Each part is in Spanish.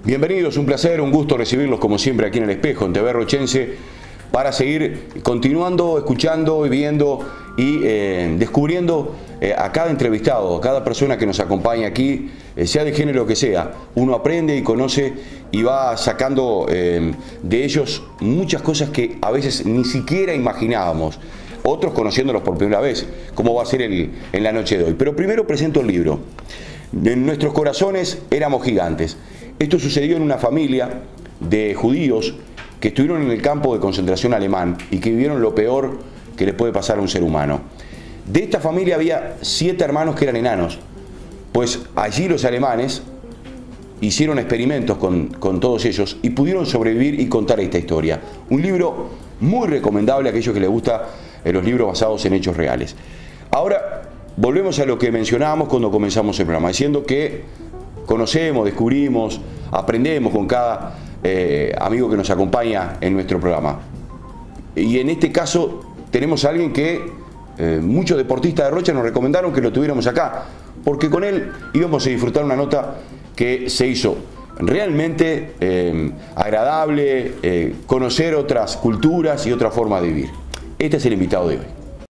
Bienvenidos, un placer, un gusto recibirlos como siempre aquí en El Espejo, en TV Rochense, para seguir continuando, escuchando y viendo y descubriendo a cada entrevistado, a cada persona que nos acompaña aquí, sea de género que sea. Uno aprende y conoce y va sacando de ellos muchas cosas que a veces ni siquiera imaginábamos, otros conociéndolos por primera vez, como va a ser en la noche de hoy. Pero primero presento el libro. En nuestros corazones éramos gigantes. Esto sucedió en una familia de judíos que estuvieron en el campo de concentración alemán y que vivieron lo peor que le puede pasar a un ser humano. De esta familia había 7 hermanos que eran enanos, pues allí los alemanes hicieron experimentos con todos ellos y pudieron sobrevivir y contar esta historia. Un libro muy recomendable a aquellos que les gustan los libros basados en hechos reales. Ahora volvemos a lo que mencionábamos cuando comenzamos el programa, diciendo que conocemos, descubrimos, aprendemos con cada amigo que nos acompaña en nuestro programa. Y en este caso tenemos a alguien que muchos deportistas de Rocha nos recomendaron que lo tuviéramos acá, porque con él íbamos a disfrutar una nota que se hizo realmente agradable, conocer otras culturas y otra forma de vivir. Este es el invitado de hoy.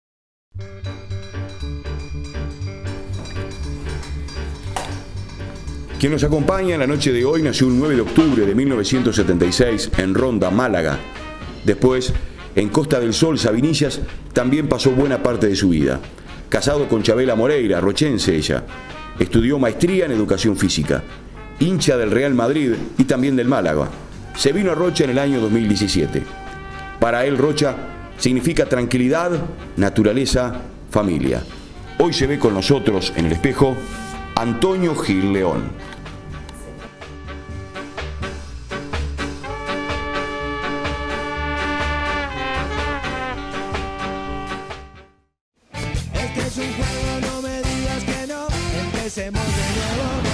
Quien nos acompaña en la noche de hoy nació un 9 de octubre de 1976 en Ronda, Málaga. Después, en Costa del Sol, Sabinillas, también pasó buena parte de su vida. Casado con Chabela Moreira, rochense ella. Estudió maestría en educación física. Hincha del Real Madrid y también del Málaga. Se vino a Rocha en el año 2017. Para él, Rocha significa tranquilidad, naturaleza, familia. Hoy se ve con nosotros en El Espejo Antonio Gil León. Este es un juego, no me digas que no, empecemos de nuevo.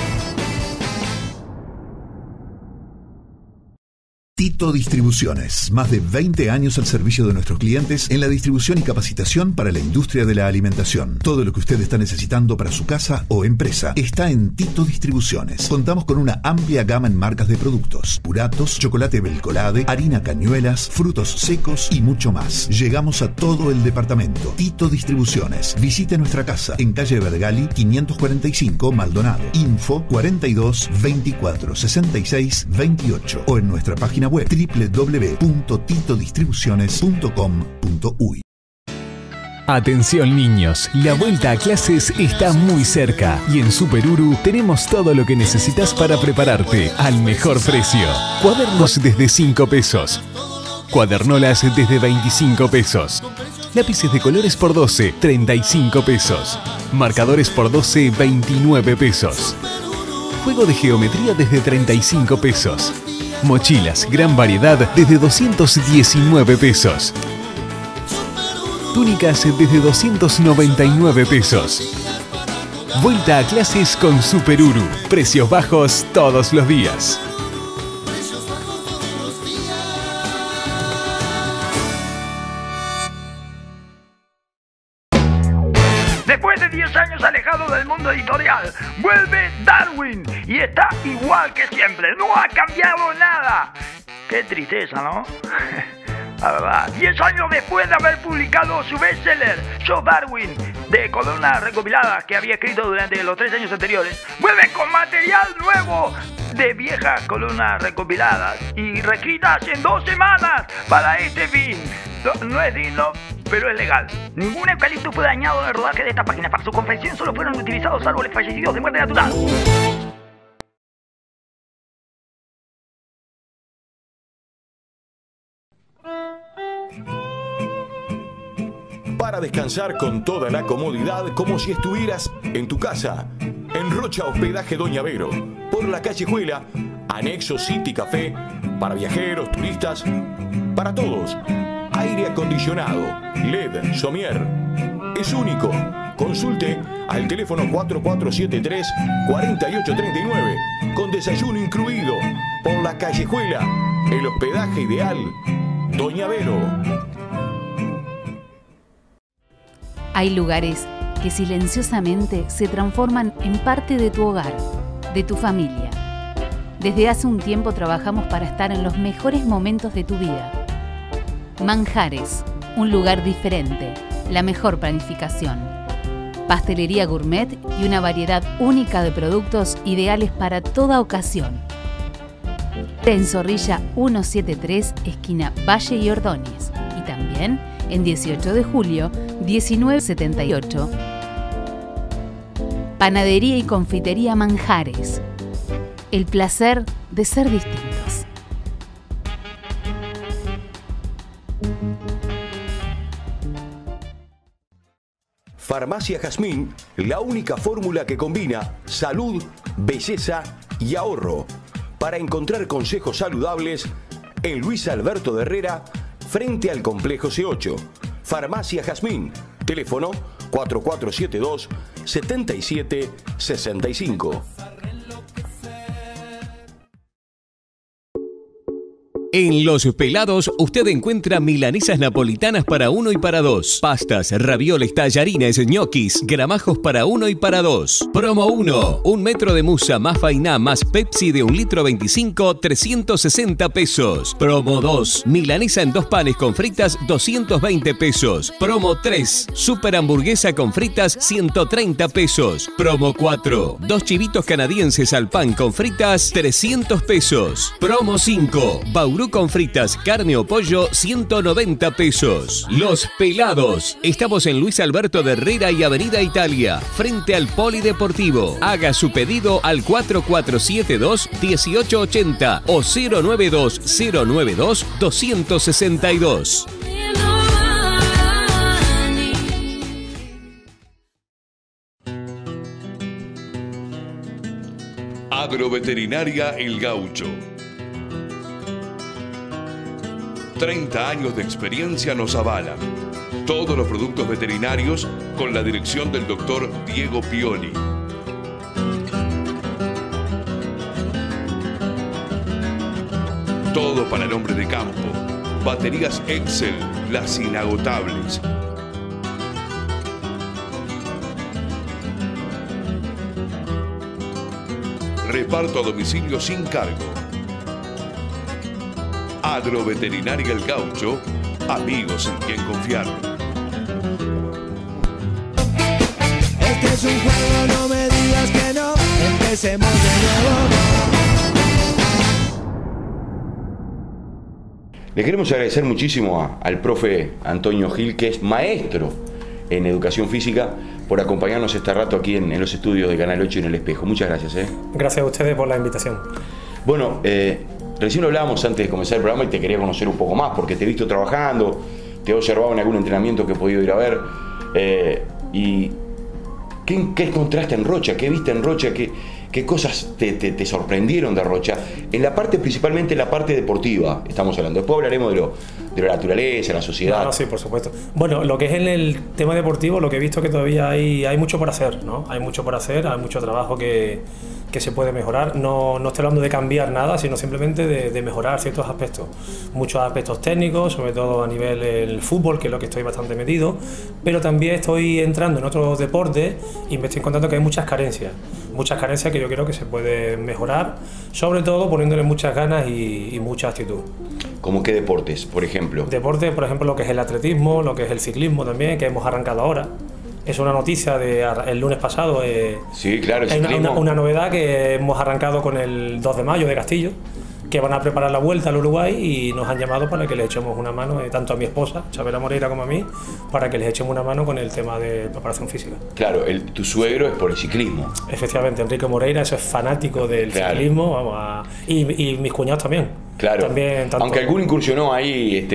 Tito Distribuciones, más de 20 años al servicio de nuestros clientes en la distribución y capacitación para la industria de la alimentación. Todo lo que usted está necesitando para su casa o empresa está en Tito Distribuciones. Contamos con una amplia gama en marcas de productos: puratos, chocolate Belcolade, harina Cañuelas, frutos secos y mucho más. Llegamos a todo el departamento. Tito Distribuciones. Visite nuestra casa en calle Vergali 545 Maldonado. Info 42 24 66 28 o en nuestra página web www.titodistribuciones.com.uy. Atención niños, la vuelta a clases está muy cerca y en Superuru tenemos todo lo que necesitas para prepararte al mejor precio. Cuadernos desde 5 pesos, cuadernolas desde 25 pesos, lápices de colores por 12, 35 pesos, marcadores por 12, 29 pesos, juego de geometría desde 35 pesos. Mochilas, gran variedad desde 219 pesos. Túnicas desde 299 pesos. Vuelta a clases con Superuru. Precios bajos todos los días. Después de 10 años alejado del mundo editorial, vuelve Darwin y está igual que siempre, no ha cambiado nada. Qué tristeza, ¿no? La verdad, 10 años después de haber publicado su bestseller, Yo Darwin, de columnas recopiladas que había escrito durante los 3 años anteriores, vuelve con material nuevo de viejas columnas recopiladas y reescritas en 2 semanas para este fin. No es digno, pero es legal. Ningún eucalipto fue dañado en el rodaje de esta página. Para su confección solo fueron utilizados árboles fallecidos de muerte natural. Para descansar con toda la comodidad, como si estuvieras en tu casa. En Rocha Hospedaje Doña Vero, por la Callejuela, anexo City Café, para viajeros, turistas, para todos. Aire acondicionado, LED, Somier. Es único. Consulte al teléfono 4473-4839, con desayuno incluido, por la Callejuela, el hospedaje ideal, Doña Vero. Hay lugares que silenciosamente se transforman en parte de tu hogar, de tu familia. Desde hace un tiempo trabajamos para estar en los mejores momentos de tu vida. Manjares, un lugar diferente, la mejor planificación. Pastelería gourmet y una variedad única de productos ideales para toda ocasión. En Zorrilla 173, esquina Valle y Ordóñez. Y también en 18 de julio, 1978. Panadería y confitería Manjares. El placer de ser distintos. Farmacia Jazmín, la única fórmula que combina salud, belleza y ahorro para encontrar consejos saludables en Luis Alberto de Herrera, frente al Complejo C8. Farmacia Jazmín, teléfono 4472-7765. En Los Pelados usted encuentra milanesas napolitanas para 1 y para 2, pastas, ravioles, tallarines, ñoquis, gramajos para 1 y para 2. Promo 1, 1 metro de musa más fainá más Pepsi de 1 litro 25, 360 pesos. Promo 2, milanesa en 2 panes con fritas, 220 pesos. Promo 3, super hamburguesa con fritas, 130 pesos. Promo 4, 2 chivitos canadienses al pan con fritas, 300 pesos. Promo 5, Bauru con fritas, carne o pollo, 190 pesos. Los Pelados. Estamos en Luis Alberto de Herrera y Avenida Italia, frente al Polideportivo. Haga su pedido al 4472-1880 o 092-092-262. Agroveterinaria El Gaucho. 30 años de experiencia nos avalan. Todos los productos veterinarios con la dirección del doctor Diego Pioli. Todo para el hombre de campo. Baterías Excel, las inagotables. Reparto a domicilio sin cargo. Agroveterinaria El Gaucho, amigos en quien confiar. Este es un juego, no me digas que no. Empecemos de nuevo. Le queremos agradecer muchísimo al profe Antonio Gil, que es maestro en educación física, por acompañarnos este rato aquí en los estudios de Canal 8 y en El Espejo. Muchas gracias. Gracias a ustedes por la invitación. Bueno, recién hablábamos antes de comenzar el programa y te quería conocer un poco más, porque te he visto trabajando, te he observado en algún entrenamiento que he podido ir a ver. ¿Y qué encontraste en Rocha? ¿Qué viste en Rocha? ¿Qué cosas te sorprendieron de Rocha? En la parte, principalmente en la parte deportiva, estamos hablando. Después hablaremos de la naturaleza, la sociedad. No, sí, por supuesto. Bueno, lo que es en el tema deportivo, lo que he visto es que todavía hay mucho por hacer, ¿no? Hay mucho por hacer, hay mucho trabajo que se puede mejorar. No estoy hablando de cambiar nada, sino simplemente de mejorar ciertos aspectos. Muchos aspectos técnicos, sobre todo a nivel del fútbol, que es lo que estoy bastante metido, pero también estoy entrando en otros deportes y me estoy encontrando que hay muchas carencias que yo creo que se puede mejorar, sobre todo poniéndole muchas ganas y mucha actitud. ¿Cómo qué deportes, por ejemplo? Deportes, por ejemplo, lo que es el atletismo, lo que es el ciclismo también, que hemos arrancado ahora. Es una noticia el lunes pasado. Sí, claro, el hay ciclismo. una novedad que hemos arrancado con el 2 de mayo de Castillo, que van a preparar la vuelta al Uruguay y nos han llamado para que les echemos una mano, tanto a mi esposa, Chabela Moreira, como a mí, para que les echemos una mano con el tema de preparación física. Claro, tu suegro es por el ciclismo. Efectivamente, Enrique Moreira, eso es fanático del ciclismo, y mis cuñados también. Claro, también, aunque alguno incursionó ahí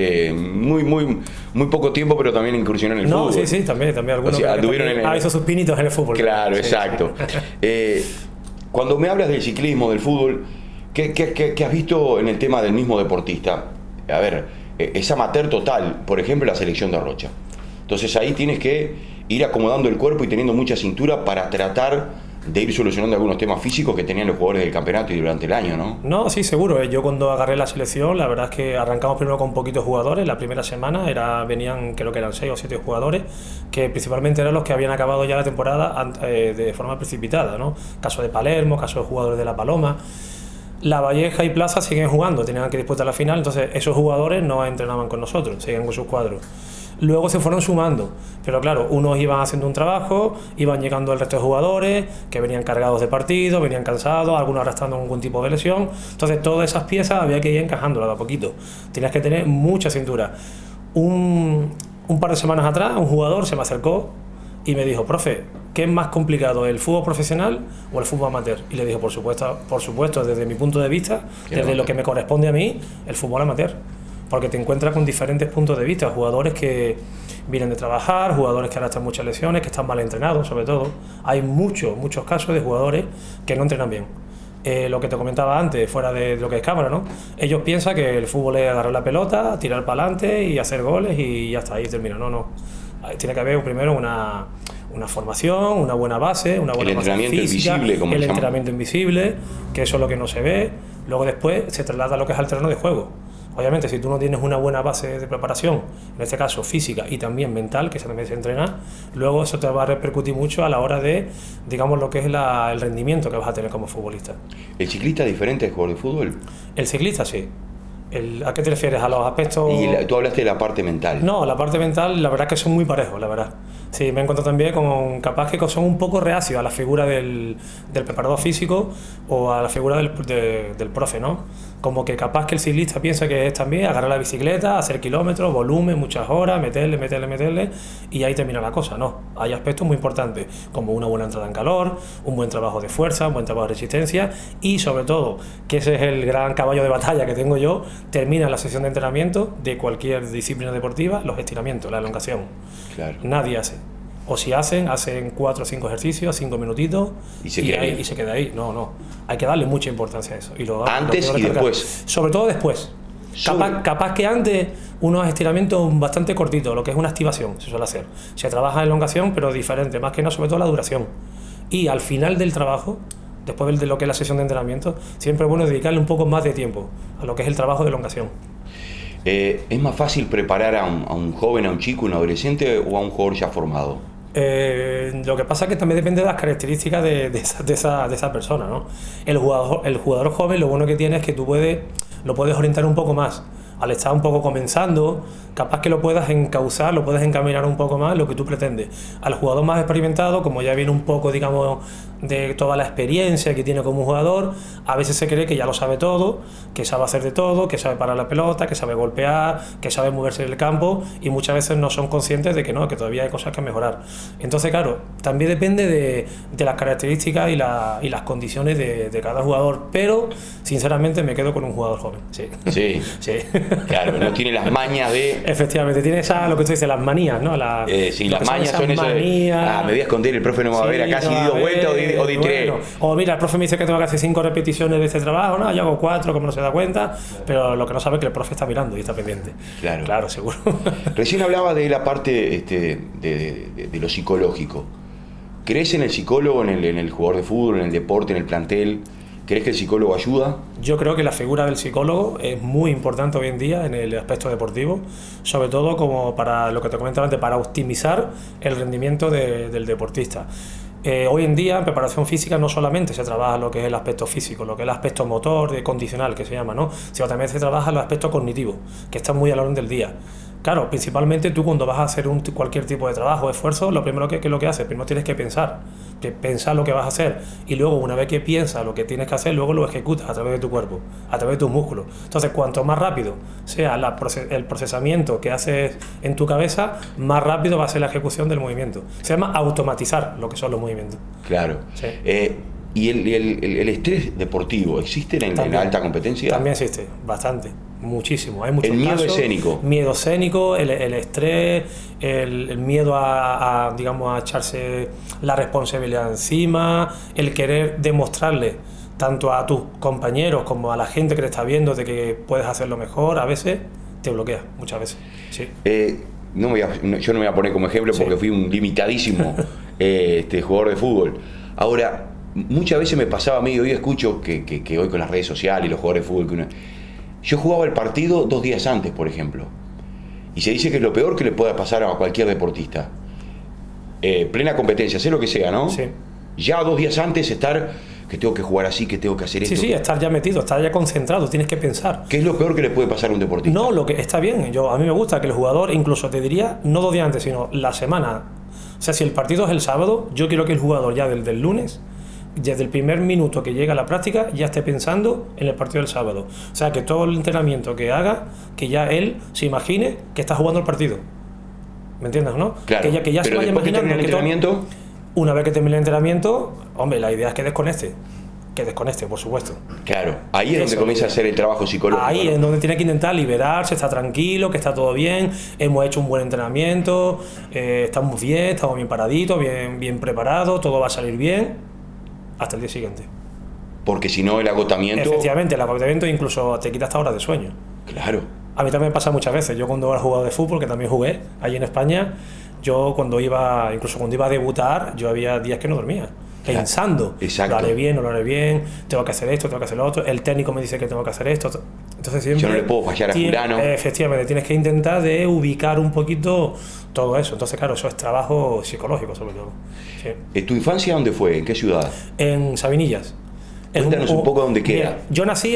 muy poco tiempo, pero también incursionó en el fútbol. Sí, también algunos. O sea, hizo sus pinitos en el fútbol. Claro, sí, exacto. Sí. Cuando me hablas del ciclismo, del fútbol, ¿qué has visto en el tema del mismo deportista? A ver, es amateur total, por ejemplo, la selección de Rocha. Entonces ahí tienes que ir acomodando el cuerpo y teniendo mucha cintura para tratar de ir solucionando algunos temas físicos que tenían los jugadores del campeonato y durante el año, ¿no? No, sí, seguro. Yo cuando agarré la selección, la verdad es que arrancamos primero con poquitos jugadores. La primera semana venían, creo que eran 6 o 7 jugadores, que principalmente eran los que habían acabado ya la temporada de forma precipitada, ¿no? Caso de Palermo, caso de jugadores de La Paloma. La Valleja y Plaza siguen jugando, tenían que disputar la final, entonces esos jugadores no entrenaban con nosotros, seguían con sus cuadros. Luego se fueron sumando, pero claro, unos iban haciendo un trabajo, iban llegando el resto de jugadores que venían cargados de partido, venían cansados, algunos arrastrando algún tipo de lesión. Entonces todas esas piezas había que ir encajándolas de a poquito. Tenías que tener mucha cintura. Un par de semanas atrás un jugador se me acercó y me dijo: profe, ¿qué es más complicado, el fútbol profesional o el fútbol amateur? Y le dijo, por supuesto, desde mi punto de vista, desde lo que me corresponde a mí, el fútbol amateur. Porque te encuentras con diferentes puntos de vista, jugadores que vienen de trabajar, jugadores que arrastran muchas lesiones, que están mal entrenados sobre todo. Hay muchos casos de jugadores que no entrenan bien. Lo que te comentaba antes, fuera de lo que es cámara, ¿no? Ellos piensan que el fútbol es agarrar la pelota, tirar para adelante y hacer goles y ya está, ahí termina. No. Tiene que haber primero una formación, una buena base, una buena base física, el entrenamiento invisible, que eso es lo que no se ve. Luego después se traslada a lo que es el terreno de juego. Obviamente, si tú no tienes una buena base de preparación, en este caso física y también mental, que también se entrena, luego eso te va a repercutir mucho a la hora de, digamos, lo que es el rendimiento que vas a tener como futbolista. ¿El ciclista es diferente del jugador de fútbol? El ciclista sí. ¿A qué te refieres? ¿A los aspectos...? Y tú hablaste de la parte mental. No, la parte mental, la verdad es que son muy parejos, la verdad. Sí, me he encontrado también con capaz que son un poco reacios a la figura del preparador físico o a la figura del profe, ¿no? Como que capaz que el ciclista piensa que es también agarrar la bicicleta, hacer kilómetros, volumen, muchas horas, meterle, y ahí termina la cosa. No, hay aspectos muy importantes, como una buena entrada en calor, un buen trabajo de fuerza, un buen trabajo de resistencia y sobre todo, que ese es el gran caballo de batalla que tengo yo, termina la sesión de entrenamiento de cualquier disciplina deportiva, los estiramientos, la elongación. Claro. Nadie hace. O si hacen 4 o 5 ejercicios, 5 minutitos y se queda ahí. No. Hay que darle mucha importancia a eso. Antes y después. Sobre todo después. Capaz que antes unos estiramientos bastante cortitos, lo que es una activación, se suele hacer. Se trabaja en elongación, pero diferente, más que nada, sobre todo la duración. Y al final del trabajo, después de lo que es la sesión de entrenamiento, siempre es bueno dedicarle un poco más de tiempo a lo que es el trabajo de elongación. ¿Es más fácil preparar a un joven, a un chico, un adolescente o a un jugador ya formado? Lo que pasa es que también depende de las características de esa persona, ¿no? El jugador joven, lo bueno que tiene es que tú lo puedes orientar un poco más. Al estar un poco comenzando, capaz que lo puedas encauzar, lo puedes encaminar un poco más lo que tú pretendes. Al jugador más experimentado, como ya viene un poco, digamos, de toda la experiencia que tiene como jugador, a veces se cree que ya lo sabe todo, que sabe hacer de todo, que sabe parar la pelota, que sabe golpear, que sabe moverse en el campo, y muchas veces no son conscientes de que no, que todavía hay cosas que mejorar. Entonces, claro, también depende de las características y las condiciones de cada jugador, pero sinceramente me quedo con un jugador joven. Sí. Claro, no tiene las mañas de... Efectivamente, tiene lo que tú dices, las manías, ¿no? Sí, las mañas son eso de... me voy a esconder, el profe no me va a ver acá si di 2 vueltas o di 3. Bueno, o mira, el profe me dice que tengo que hacer 5 repeticiones de este trabajo, ¿no? Yo hago 4, como no se da cuenta, pero lo que no sabe es que el profe está mirando y está pendiente. Claro, seguro. Recién hablaba de la parte de lo psicológico. ¿Crees en el psicólogo, en el jugador de fútbol, en el deporte, en el plantel? ¿Crees que el psicólogo ayuda? Yo creo que la figura del psicólogo es muy importante hoy en día en el aspecto deportivo, sobre todo como para lo que te comentaba antes, para optimizar el rendimiento del deportista. Hoy en día en preparación física no solamente se trabaja lo que es el aspecto físico, lo que es el aspecto motor, condicional que se llama, ¿no? Sino también se trabaja el aspecto cognitivo, que está muy a la orden del día. Claro, principalmente tú cuando vas a hacer cualquier tipo de trabajo o esfuerzo, lo primero que haces, primero tienes que pensar lo que vas a hacer y luego una vez que piensas lo que tienes que hacer, luego lo ejecutas a través de tu cuerpo, a través de tus músculos. Entonces, cuanto más rápido sea el procesamiento que haces en tu cabeza, más rápido va a ser la ejecución del movimiento. Se llama automatizar lo que son los movimientos. Claro. Sí. ¿Y el estrés deportivo existe en la alta competencia? También existe, bastante. Muchísimo, hay muchos casos. El miedo casos, escénico. Miedo escénico, el estrés, el miedo a echarse la responsabilidad encima, el querer demostrarle tanto a tus compañeros como a la gente que te está viendo de que puedes hacerlo mejor, a veces te bloquea, muchas veces. Sí. Yo no me voy a poner como ejemplo porque fui un limitadísimo jugador de fútbol. Ahora, muchas veces me pasaba a mí, hoy escucho que hoy con las redes sociales y los jugadores de fútbol, yo jugaba el partido 2 días antes, por ejemplo, y se dice que es lo peor que le pueda pasar a cualquier deportista. Plena competencia, sé lo que sea, ¿no? Sí. Ya 2 días antes estar que tengo que jugar así, que tengo que hacer esto. Sí, estar ya metido, estar ya concentrado, tienes que pensar. ¿Qué es lo peor que le puede pasar a un deportista? No, lo que está bien. A mí me gusta que el jugador, incluso te diría, no 2 días antes, sino la semana. O sea, si el partido es el sábado, yo quiero que el jugador ya desde el lunes, desde el primer minuto que llega a la práctica, ya esté pensando en el partido del sábado. O sea, que todo el entrenamiento que haga, que ya él se imagine que está jugando el partido. ¿Me entiendes, no? Claro, que ya pero se vaya después que imaginando termine el entrenamiento... Una vez que termine el entrenamiento, hombre, la idea es que desconecte. Que desconecte, por supuesto. Claro, ahí es donde comienza a hacer el trabajo psicológico. Ahí ¿no? es donde tiene que intentar liberarse, está tranquilo, que está todo bien, hemos hecho un buen entrenamiento, estamos bien paraditos, bien preparados, todo va a salir bien hasta el día siguiente. Porque si no, el agotamiento... Efectivamente, el agotamiento incluso te quita hasta horas de sueño. Claro. A mí también me pasa muchas veces. Yo cuando era jugador de fútbol, que también jugué allí en España, yo incluso cuando iba a debutar, yo había días que no dormía. Pensando, exacto. Lo haré bien, no lo haré bien, tengo que hacer esto, tengo que hacer lo otro, el técnico me dice que tengo que hacer esto, entonces siempre... Yo no le puedo fallar a fulano. Efectivamente, tienes que intentar de ubicar un poquito todo eso, entonces claro, eso es trabajo psicológico sobre todo. Sí. ¿Tu infancia dónde fue? ¿En qué ciudad? En Sabinillas. Cuéntanos un poco dónde queda. Mira, yo nací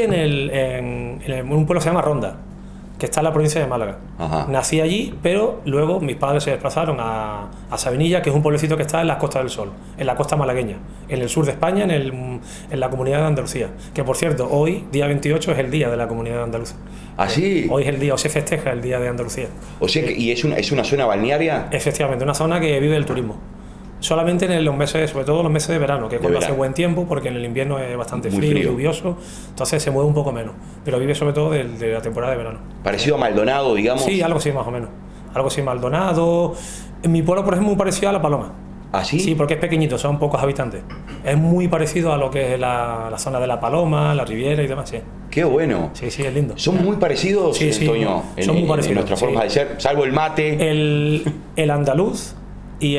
en un pueblo que se llama Ronda, que está en la provincia de Málaga. Ajá. Nací allí, pero luego mis padres se desplazaron a Sabinillas, que es un pueblecito que está en las Costas del Sol, en la costa malagueña, en el sur de España, en la Comunidad de Andalucía. Que por cierto, hoy, día 28, es el día de la Comunidad de Andalucía. ¿Ah, sí? Hoy es el día, o se festeja el día de Andalucía. O sea, ¿y es una zona balnearia? Efectivamente, una zona que vive del turismo. Solamente en los meses, sobre todo los meses de verano, que es cuando hace buen tiempo, porque en el invierno es bastante frío, lluvioso, entonces se mueve un poco menos, pero vive sobre todo de la temporada de verano. ¿Parecido a Maldonado, digamos? Sí, algo así más o menos. Algo así, Maldonado. En mi pueblo, por ejemplo, muy parecido a La Paloma. ¿Ah, sí? Sí, porque es pequeñito, son pocos habitantes. Es muy parecido a lo que es la zona de La Paloma, la Riviera y demás, sí. ¡Qué bueno! Sí, es lindo. ¿Son muy parecidos, sí, Antonio? Son muy parecidos. En nuestra forma de ser, salvo el mate. El andaluz y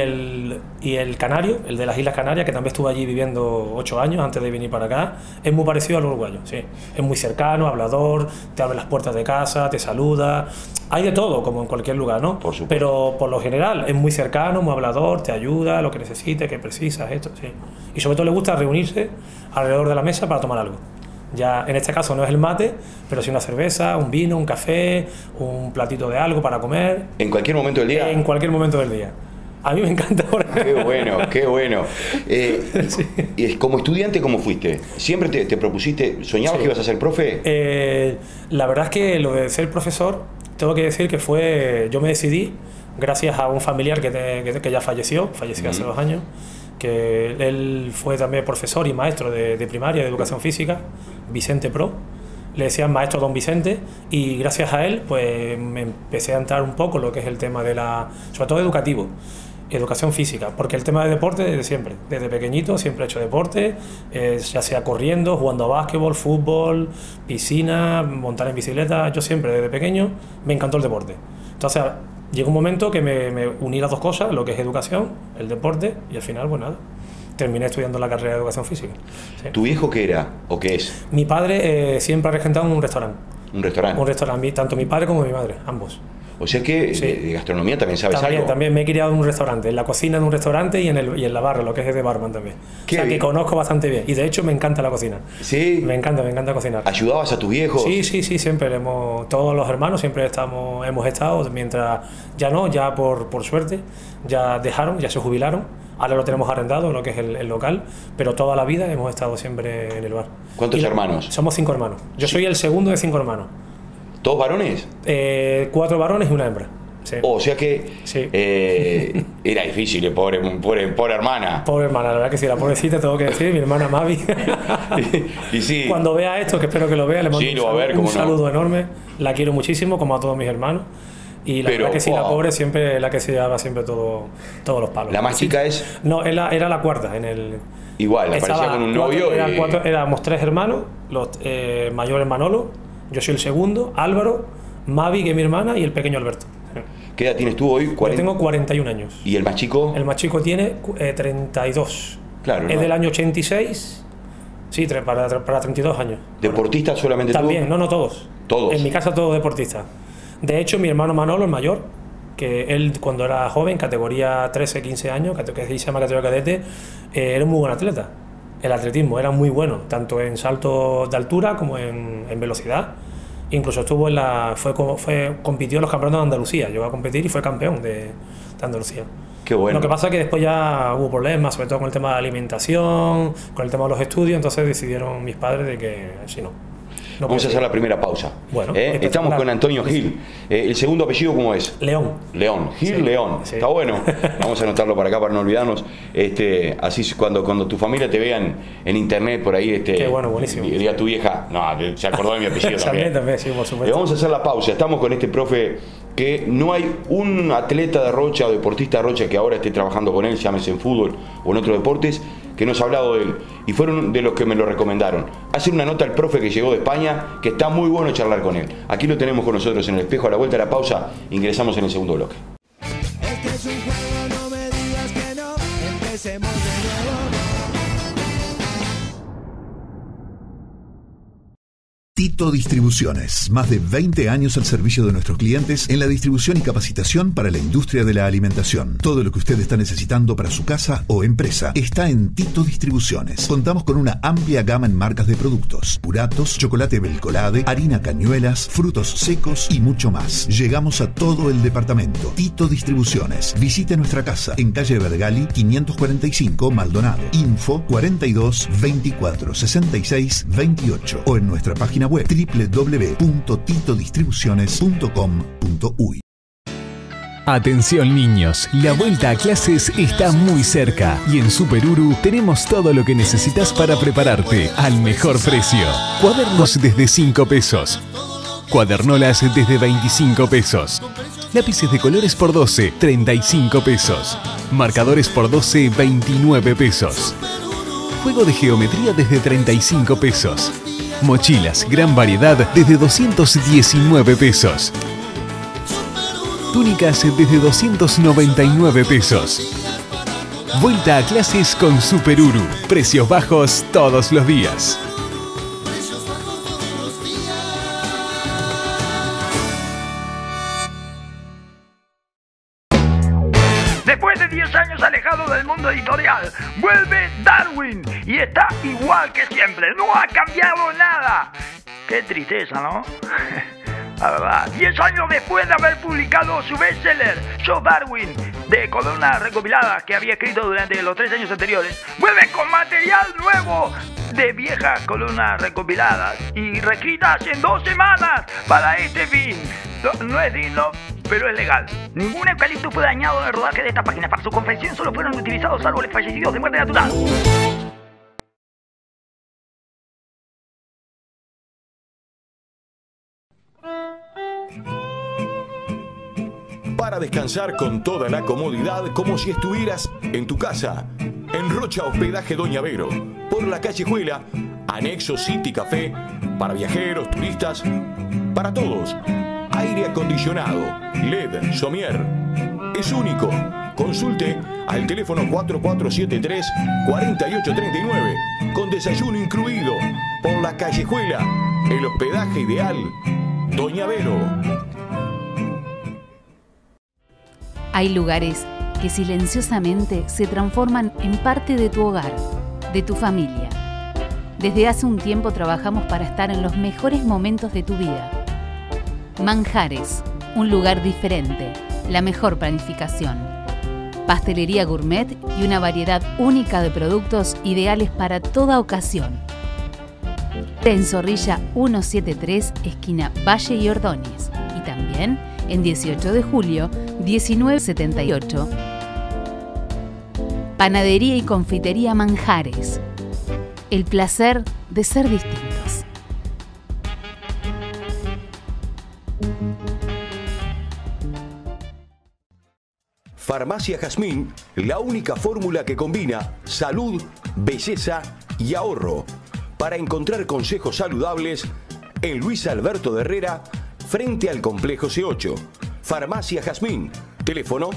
el canario, el de las Islas Canarias, que también estuve allí viviendo 8 años antes de venir para acá, es muy parecido al uruguayo, sí. Es muy cercano, hablador, te abre las puertas de casa, te saluda. Hay de todo, como en cualquier lugar, ¿no? Por supuesto. Pero por lo general es muy cercano, muy hablador, te ayuda, lo que necesites, que precisas, esto, sí. Y sobre todo le gusta reunirse alrededor de la mesa para tomar algo. Ya en este caso no es el mate, pero sí una cerveza, un vino, un café, un platito de algo para comer. ¿En cualquier momento del día? En cualquier momento del día. A mí me encanta ahora. Qué bueno, qué bueno. Sí. ¿Y como estudiante cómo fuiste? ¿Siempre te propusiste, soñabas que ibas a ser profe? La verdad es que lo de ser profesor, tengo que decir que yo me decidí gracias a un familiar que ya falleció hace 2 años, que él fue también profesor y maestro de primaria, de educación física, Vicente Pro. Le decían maestro Don Vicente, y gracias a él pues me empecé a entrar un poco lo que es el tema sobre todo educativo, educación física, porque el tema de deporte desde siempre, desde pequeñito siempre he hecho deporte, ya sea corriendo, jugando a básquetbol, fútbol, piscina, montar en bicicleta. Yo siempre desde pequeño me encantó el deporte. Entonces llegó un momento que me uní las dos cosas, lo que es educación, el deporte, y al final pues nada, terminé estudiando la carrera de educación física. Sí. ¿Tu viejo qué era o qué es? Mi padre siempre ha regentado un restaurante. ¿Un restaurante? Un restaurante, tanto mi padre como mi madre, ambos. O sea que Sí. de gastronomía también sabes algo. También me he criado en un restaurante, en la cocina de un restaurante y en la barra, lo que es de barman también. Qué o sea, bien. que conozco bastante bien. Y de hecho me encanta la cocina. Sí. Me encanta cocinar. ¿Ayudabas a tus viejos? Sí, siempre todos los hermanos siempre hemos estado, mientras ya por suerte, ya se jubilaron. Ahora lo tenemos arrendado, lo que es el local, pero toda la vida hemos estado siempre en el bar. ¿Cuántos hermanos? Somos 5 hermanos. Yo soy el segundo de 5 hermanos. ¿Todos varones? 4 varones y una hembra. Sí. O sea que Sí. era difícil, pobre hermana. Pobre hermana, la verdad que sí, la pobrecita, tengo que decir, mi hermana Mavi. Y sí. Cuando vea esto, que espero que lo vea, le mando Sí, lo va a ver, un cómo no. saludo enorme. La quiero muchísimo, como a todos mis hermanos. Y la verdad que sí, la pobre siempre es la que se llevaba siempre todos los palos. ¿La más chica es? No, era la cuarta. Igual, aparecía con un novio. Éramos 3 hermanos, los mayores Manolo, yo soy el segundo, Álvaro, Mavi, que es mi hermana, y el pequeño Alberto. ¿Qué edad tienes tú hoy? Yo tengo 41 años. ¿Y el más chico? El más chico tiene 32. Claro, Es ¿no? del año 86. Sí, para 32 años. ¿Deportista solamente tú? También, no todos. Todos. En mi casa todos deportistas. De hecho, mi hermano Manolo, el mayor, que él cuando era joven, categoría 13, 15 años, que se llama categoría cadete, era un muy buen atleta. el atletismo, era muy bueno, tanto en saltos de altura como en velocidad. Incluso estuvo compitió en los campeonatos de Andalucía, llegó a competir y fue campeón de Andalucía. Qué bueno. Lo que pasa es que después ya hubo problemas, sobre todo con el tema de la alimentación, con el tema de los estudios, entonces decidieron mis padres de que si no. Vamos a hacer la primera pausa. Bueno, estamos con Antonio Gil. ¿El segundo apellido cómo es? León. León. Gil sí, León. Sí. Está bueno. Vamos a anotarlo para acá para no olvidarnos. Así cuando tu familia te vean en internet por ahí, qué bueno, buenísimo. Diría tu vieja, no, se acordó de mi apellido también. También, sí, por supuesto. Vamos a hacer la pausa. Estamos con este profe que no hay un atleta de Rocha o deportista de Rocha que ahora esté trabajando con él, llámese en fútbol o en otros deportes, que nos ha hablado de él, y fueron de los que me lo recomendaron. Hacer una nota al profe que llegó de España, que está muy bueno charlar con él. Aquí lo tenemos con nosotros en el espejo. A la vuelta de la pausa, ingresamos en el segundo bloque. Este es un juego, no me digas que no, empecemos de nuevo. Tito Distribuciones, más de 20 años al servicio de nuestros clientes en la distribución y capacitación para la industria de la alimentación. Todo lo que usted está necesitando para su casa o empresa está en Tito Distribuciones. Contamos con una amplia gama en marcas de productos: puratos, chocolate Belcolade, harina Cañuelas, frutos secos y mucho más. Llegamos a todo el departamento. Tito Distribuciones. Visite nuestra casa en calle Vergali 545 Maldonado. Info 42 24 66 28 o en nuestra página web www.titodistribuciones.com.uy. Atención niños, la vuelta a clases está muy cerca y en Superuru tenemos todo lo que necesitas para prepararte al mejor precio. Cuadernos desde 5 pesos, cuadernolas desde 25 pesos, lápices de colores por 12, 35 pesos, marcadores por 12, 29 pesos, juego de geometría desde 35 pesos, mochilas, gran variedad desde 219 pesos. Túnicas desde 299 pesos. Vuelta a clases con Superuru. Precios bajos todos los días. Después de 10 años alejado del mundo editorial, vuelve Darwin y está igual que siempre, no ha cambiado nada. Qué tristeza, ¿no? La verdad, 10 años después de haber publicado su bestseller, Yo Darwin, de columnas recopiladas que había escrito durante los 3 años anteriores, vuelve con material nuevo de viejas columnas recopiladas y reescritas en 2 semanas para este fin. No es digno, pero es legal. Ningún eucalipto fue dañado en el rodaje de esta página. Para su confección solo fueron utilizados árboles fallecidos de muerte natural. Para descansar con toda la comodidad, como si estuvieras en tu casa. En Rocha Hospedaje Doña Vero, por la Callejuela, anexo City Café, para viajeros, turistas, para todos. Aire acondicionado, LED, somier. Es único. Consulte al teléfono 4473-4839, con desayuno incluido, por la Callejuela, el hospedaje ideal, Doña Vero. Hay lugares que silenciosamente se transforman en parte de tu hogar, de tu familia. Desde hace un tiempo trabajamos para estar en los mejores momentos de tu vida. Manjares, un lugar diferente, la mejor planificación. Pastelería gourmet y una variedad única de productos ideales para toda ocasión. En Zorrilla 173, esquina Valle y Ordóñez. Y también en 18 de julio, 1978. Panadería y confitería Manjares. El placer de ser distintos. Farmacia Jazmín, la única fórmula que combina salud, belleza y ahorro. Para encontrar consejos saludables en Luis Alberto de Herrera, frente al Complejo C8. Farmacia Jazmín, teléfono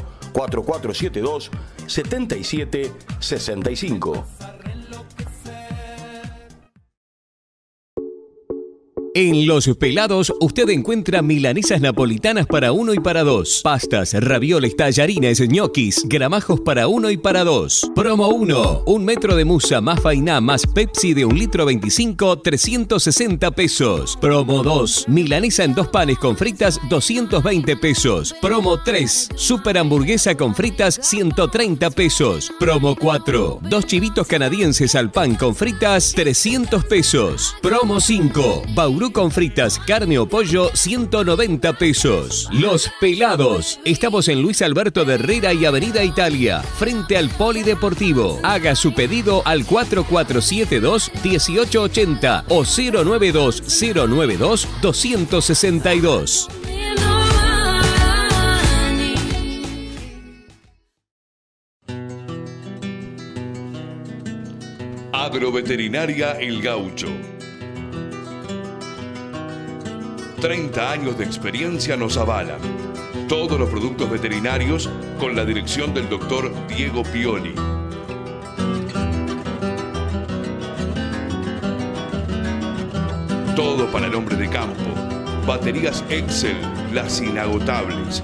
4472-7765. En Los Pelados usted encuentra milanesas napolitanas para 1 y para 2, pastas, ravioles, tallarines, ñoquis, gramajos para 1 y para 2. Promo 1, 1 metro de musa más fainá más Pepsi de 1 litro 25, 360 pesos. Promo 2, milanesa en 2 panes con fritas, 220 pesos. Promo 3, super hamburguesa con fritas, 130 pesos. Promo 4, 2 chivitos canadienses al pan con fritas, 300 pesos. Promo 5, Bauru con fritas, carne o pollo, 190 pesos. Los Pelados. Estamos en Luis Alberto de Herrera y Avenida Italia, frente al Polideportivo. Haga su pedido al 4472-1880 o 092-092-262. Agroveterinaria El Gaucho. 30 años de experiencia nos avalan. Todos los productos veterinarios con la dirección del doctor Diego Pioli. Todo para el hombre de campo. Baterías Excel, las inagotables.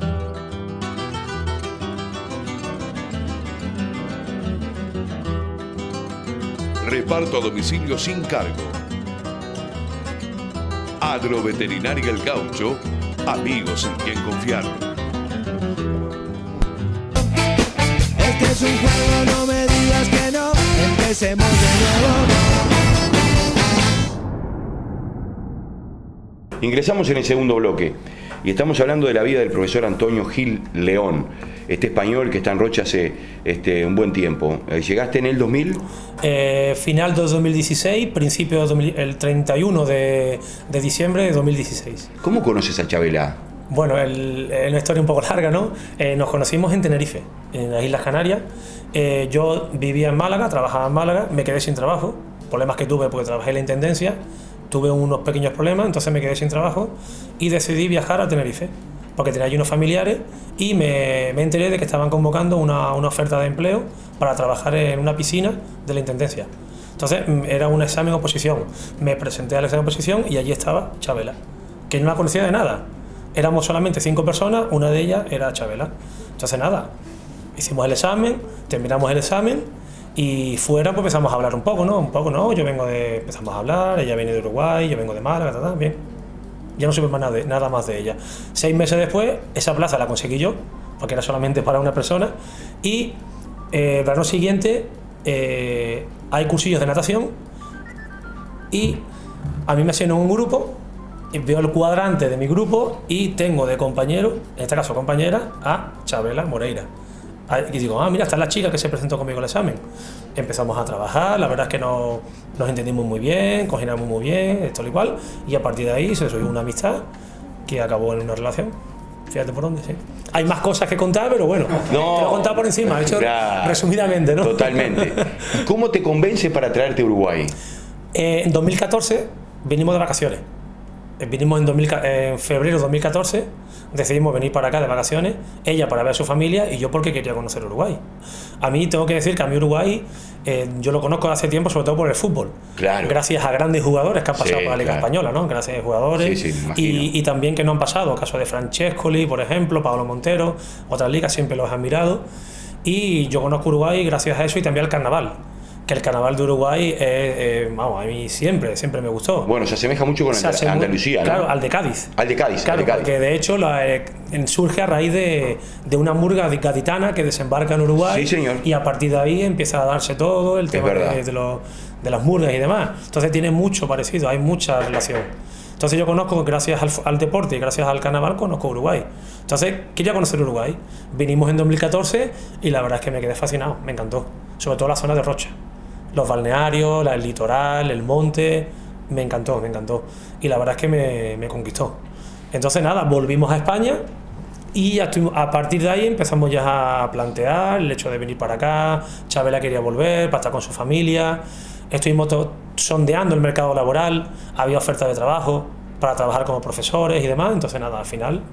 Reparto a domicilio sin cargo. Agroveterinaria El Gaucho, amigos en quien confiar. Este es un juego, no me digas que no. Empecemos de nuevo. Ingresamos en el segundo bloque y estamos hablando de la vida del profesor Antonio Gil León, este español que está en Rocha hace un buen tiempo. ¿Llegaste en el 2000? Final de 2016, principio el 31 de diciembre de 2016. ¿Cómo conoces a Chabela? Bueno, es una historia un poco larga, ¿no? Nos conocimos en Tenerife, en las Islas Canarias. Yo vivía en Málaga, trabajaba en Málaga, me quedé sin trabajo, problemas que tuve porque trabajé en la Intendencia, tuve unos pequeños problemas, entonces me quedé sin trabajo y decidí viajar a Tenerife, porque tenía allí unos familiares y me enteré de que estaban convocando una oferta de empleo para trabajar en una piscina de la Intendencia. Entonces era un examen oposición, me presenté al examen oposición y allí estaba Chabela, que no la conocía de nada. Éramos solamente 5 personas, una de ellas era Chabela. Entonces nada, hicimos el examen, terminamos el examen y fuera pues empezamos a hablar un poco, ¿no? Yo vengo de... empezamos a hablar, ella viene de Uruguay, yo vengo de Málaga, bien. Ya no supe más nada más de ella. 6 meses después, esa plaza la conseguí yo, porque era solamente para una persona, y el verano siguiente hay cursillos de natación y a mí me asignan un grupo, y veo el cuadrante de mi grupo y tengo de compañero, en este caso compañera, a Chabela Moreira. Y digo, mira, está la chica que se presentó conmigo al examen. Empezamos a trabajar, la verdad es que nos entendimos muy bien, coordinamos muy bien, esto y igual, y a partir de ahí se desarrolló una amistad que acabó en una relación. Fíjate por dónde, sí. Hay más cosas que contar, pero bueno, te lo he contado por encima, he hecho resumidamente, ¿no? Totalmente. ¿Cómo te convence para traerte a Uruguay? En 2014 vinimos de vacaciones. Vinimos en febrero de 2014, decidimos venir para acá de vacaciones, ella para ver a su familia y yo porque quería conocer Uruguay. A mí tengo que decir que a mí Uruguay yo lo conozco hace tiempo, sobre todo por el fútbol. Claro. Gracias a grandes jugadores que han pasado por la Liga Española, ¿no? Gracias a jugadores. Y también que no han pasado, caso de Francescoli, por ejemplo, Pablo Montero, otras ligas siempre los he admirado. Y yo conozco Uruguay gracias a eso y también al carnaval. Que el carnaval de Uruguay, vamos, a mí siempre me gustó. Bueno, se asemeja mucho con Andalucía, ¿no? Claro, al de Cádiz. Al de Cádiz, claro, al de Cádiz. Porque de hecho surge a raíz de una murga gaditana que desembarca en Uruguay. Sí, señor. Y a partir de ahí empieza a darse todo el tema de las murgas y demás. Entonces tiene mucho parecido, hay mucha relación. Entonces yo conozco, gracias al deporte y gracias al carnaval, conozco Uruguay. Entonces quería conocer Uruguay. Vinimos en 2014 y la verdad es que me quedé fascinado, me encantó. Sobre todo la zona de Rocha. Los balnearios, el litoral, el monte, me encantó. Y la verdad es que me conquistó. Entonces nada, volvimos a España y a partir de ahí empezamos ya a plantear el hecho de venir para acá. Chabela quería volver para estar con su familia. Estuvimos sondeando el mercado laboral, había ofertas de trabajo para trabajar como profesores y demás. Entonces nada, al final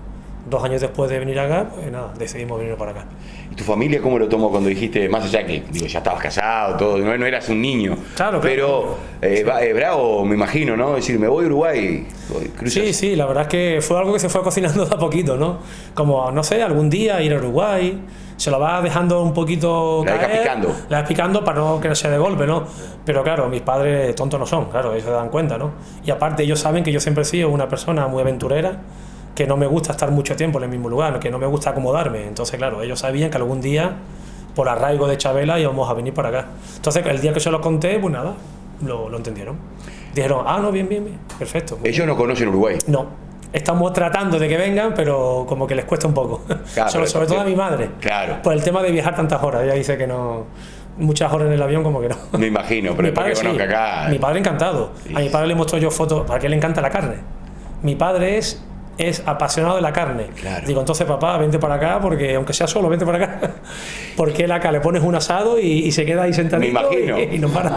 2 años después de venir acá, pues nada, decidimos venir para acá. ¿Y tu familia cómo lo tomó cuando dijiste, más allá que, digo, ya estabas casado, todo, no eras un niño? Claro, pero bravo, me imagino, ¿no? Es decir, me voy a Uruguay, cruzas. Sí, la verdad es que fue algo que se fue cocinando de a poquito, ¿no? Como, no sé, algún día ir a Uruguay, se lo vas dejando un poquito caer, la vas picando para no que no sea de golpe, ¿no? Pero claro, mis padres tontos no son, claro, ellos se dan cuenta, ¿no? Y aparte ellos saben que yo siempre he sido una persona muy aventurera, que no me gusta estar mucho tiempo en el mismo lugar, que no me gusta acomodarme. Entonces, claro, ellos sabían que algún día, por arraigo de Chabela, íbamos a venir para acá. Entonces, el día que se lo conté, pues nada, lo entendieron. Dijeron, no, bien, perfecto. Pues, ¿ellos no conocen Uruguay? No. Estamos tratando de que vengan, pero como que les cuesta un poco. Claro, sobre todo a mi madre. Claro. Por el tema de viajar tantas horas. Ella dice que no... Muchas horas en el avión como que no. Me imagino, pero después que conozca acá... Mi padre encantado. Sí. A mi padre le muestro yo fotos, para que le encanta la carne. Mi padre es apasionado de la carne. Claro. Digo, entonces papá, vente para acá, porque aunque sea solo, vente para acá. Porque él acá le pones un asado y se queda ahí sentadito. Me imagino. Y no para.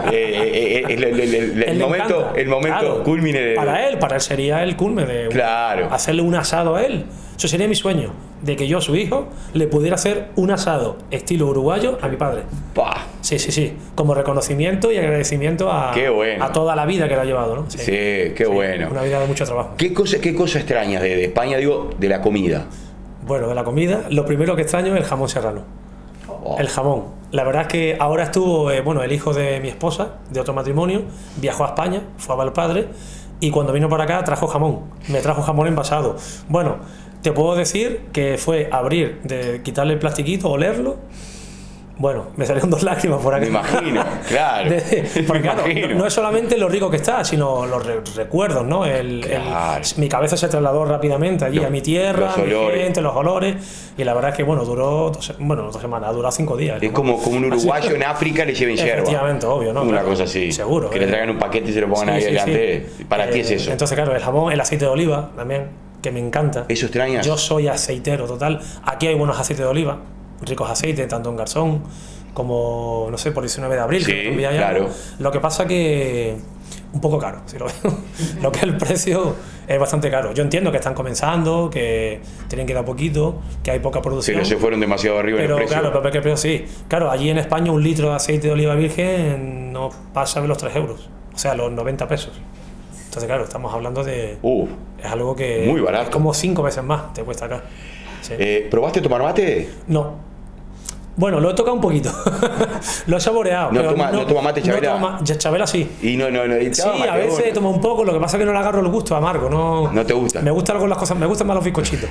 El momento culmine de... Para él sería el culmine de hacerle un asado a él. Eso sería mi sueño, de que yo, su hijo, le pudiera hacer un asado estilo uruguayo a mi padre. ¡Pah! Sí, como reconocimiento y agradecimiento a toda la vida que le ha llevado, ¿no? Sí, qué bueno. Una vida de mucho trabajo. ¿Qué cosa extrañas de España, digo, de la comida? Bueno, de la comida, lo primero que extraño es el jamón serrano. El jamón. La verdad es que ahora estuvo, el hijo de mi esposa, de otro matrimonio, viajó a España, fue a Valpadre, y cuando vino para acá trajo jamón. Me trajo jamón envasado. Bueno, te puedo decir que fue abrir, quitarle el plastiquito, olerlo. Bueno, me salieron 2 lágrimas por acá. Me imagino, claro. Porque claro, no es solamente lo rico que está, sino los recuerdos, ¿no? Mi cabeza se trasladó rápidamente allí a mi tierra, a mi gente, los olores. Y la verdad es que, duró 2 semanas, duró 5 días. Es como un uruguayo en África le lleven yerba. Efectivamente, obvio, ¿no? Una cosa así. Seguro. Que le traigan un paquete y se lo pongan ahí delante. Para ti es eso. Entonces, claro, el jamón, el aceite de oliva también, que me encanta. ¿Eso extrañas? Yo soy aceitero total. Aquí hay buenos aceites de oliva, ricos aceites, tanto en Garzón como, no sé, por 19 de abril. Sí, claro. Lo que pasa que un poco caro, si lo veo. Lo que es el precio es bastante caro. Yo entiendo que están comenzando, que tienen que dar poquito, que hay poca producción. Pero se fueron demasiado arriba en el precio. Claro, pero que sí. Claro, allí en España un litro de aceite de oliva virgen no pasa de los 3 euros, o sea, los 90 pesos. Entonces, claro, estamos hablando de... es algo que... Muy barato. Es como 5 veces más te cuesta acá. Sí. ¿Probaste tomar mate? No. Bueno, lo he tocado un poquito. Lo he saboreado. ¿No toma mate Chabela? No Chabela sí. Sí, a veces tomo un poco, lo que pasa es que no le agarro el gusto amargo. ¿No te gusta? Me gustan las cosas, me gustan más los bizcochitos.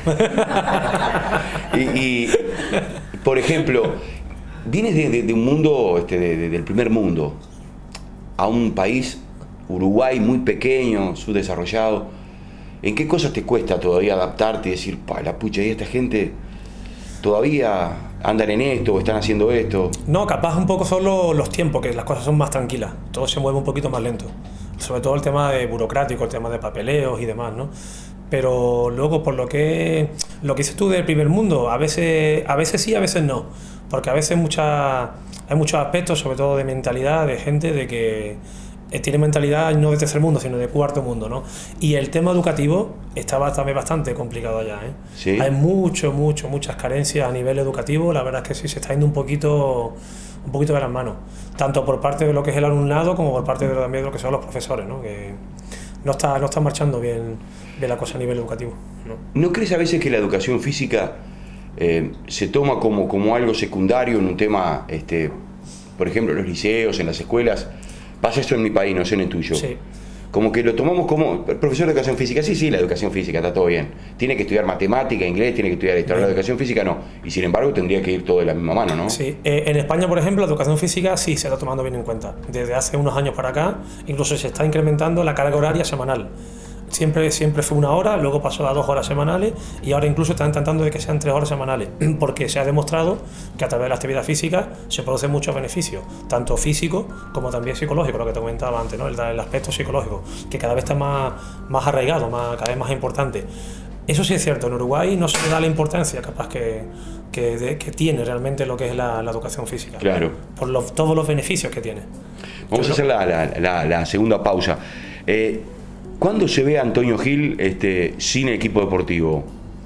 y por ejemplo, vienes de un mundo, del primer mundo, a un país, Uruguay, muy pequeño, subdesarrollado. ¿En qué cosas te cuesta todavía adaptarte y decir, la pucha, y esta gente todavía andan en esto o están haciendo esto? No, capaz un poco son los tiempos, que las cosas son más tranquilas, todo se mueve un poquito más lento, sobre todo el tema de burocrático, el tema de papeleos y demás, ¿no? Pero luego, por lo que dices tú del primer mundo, a veces sí, a veces no, porque a veces hay muchos aspectos, sobre todo de mentalidad, de gente de que tiene mentalidad no de tercer mundo, sino de cuarto mundo, ¿no? Y el tema educativo está también bastante complicado allá, ¿eh? ¿Sí? Hay muchas carencias a nivel educativo. La verdad es que sí se está yendo un poquito de las manos, tanto por parte de lo que es el alumnado como por parte también de lo que son los profesores, ¿no? Que no está marchando bien la cosa a nivel educativo, ¿No crees a veces que la educación física se toma como algo secundario en un tema, por ejemplo, en los liceos, en las escuelas? Pasa esto en mi país, no sé en el tuyo. Sí. Como que lo tomamos como profesor de educación física. Sí, la educación física está todo bien. Tiene que estudiar matemática, inglés, tiene que estudiar historia. La educación física no. Y sin embargo tendría que ir todo de la misma mano, ¿no? Sí. En España, por ejemplo, la educación física sí se está tomando bien en cuenta. Desde hace unos años para acá, incluso se está incrementando la carga horaria semanal. Siempre fue 1 hora, luego pasó a 2 horas semanales y ahora incluso están tratando de que sean 3 horas semanales, porque se ha demostrado que a través de la actividad física se producen muchos beneficios, tanto físicos como también psicológicos, lo que te comentaba antes, ¿no? El aspecto psicológico, que cada vez está más arraigado, cada vez más importante. Eso sí es cierto, en Uruguay no se le da la importancia capaz que tiene realmente lo que es la educación física. Claro. Por todos los beneficios que tiene. Vamos a hacer la segunda pausa. ¿Cuándo se ve a Antonio Gil sin equipo deportivo?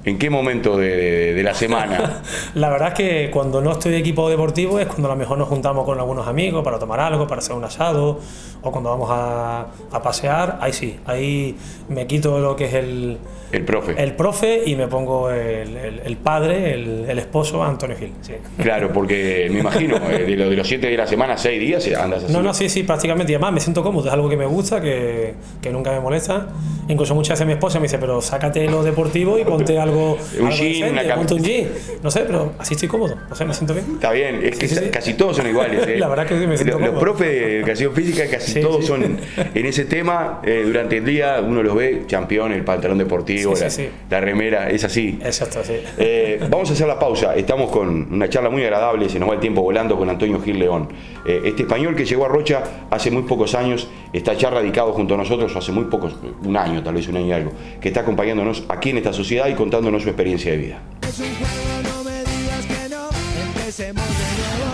¿En qué momento de la semana? La verdad es que cuando no estoy de equipo deportivo es cuando a lo mejor nos juntamos con algunos amigos para tomar algo, para hacer un asado, o cuando vamos a pasear. Ahí sí, ahí me quito lo que es el profe y me pongo el padre, el esposo, Antonio Gil. Sí. Claro, porque me imagino, de los 7 días de la semana, 6 días andas así. No, sí, prácticamente. Y además me siento cómodo, es algo que me gusta, que nunca me molesta. Incluso muchas veces mi esposa me dice, pero sácate lo deportivo y ponte algo un jean, una ponte un jean. No sé, pero así estoy cómodo. No sé, me siento bien. Está bien, es que sí. Casi todos son iguales. La verdad que sí, me siento cómodo. Los profes de educación física casi todos son en ese tema. Durante el día uno los ve, campeón, el pantalón deportivo, la remera, es así. Exacto, sí. Vamos a hacer la pausa. Estamos con una charla muy agradable, se nos va el tiempo volando, con Antonio Gil León. Este español que llegó a Rocha hace muy pocos años, está ya radicado junto a nosotros hace muy pocos, un año, tal vez un año y algo, que está acompañándonos aquí en esta sociedad y contándonos su experiencia de vida. Es un juego, no me digas que no, empecemos de nuevo.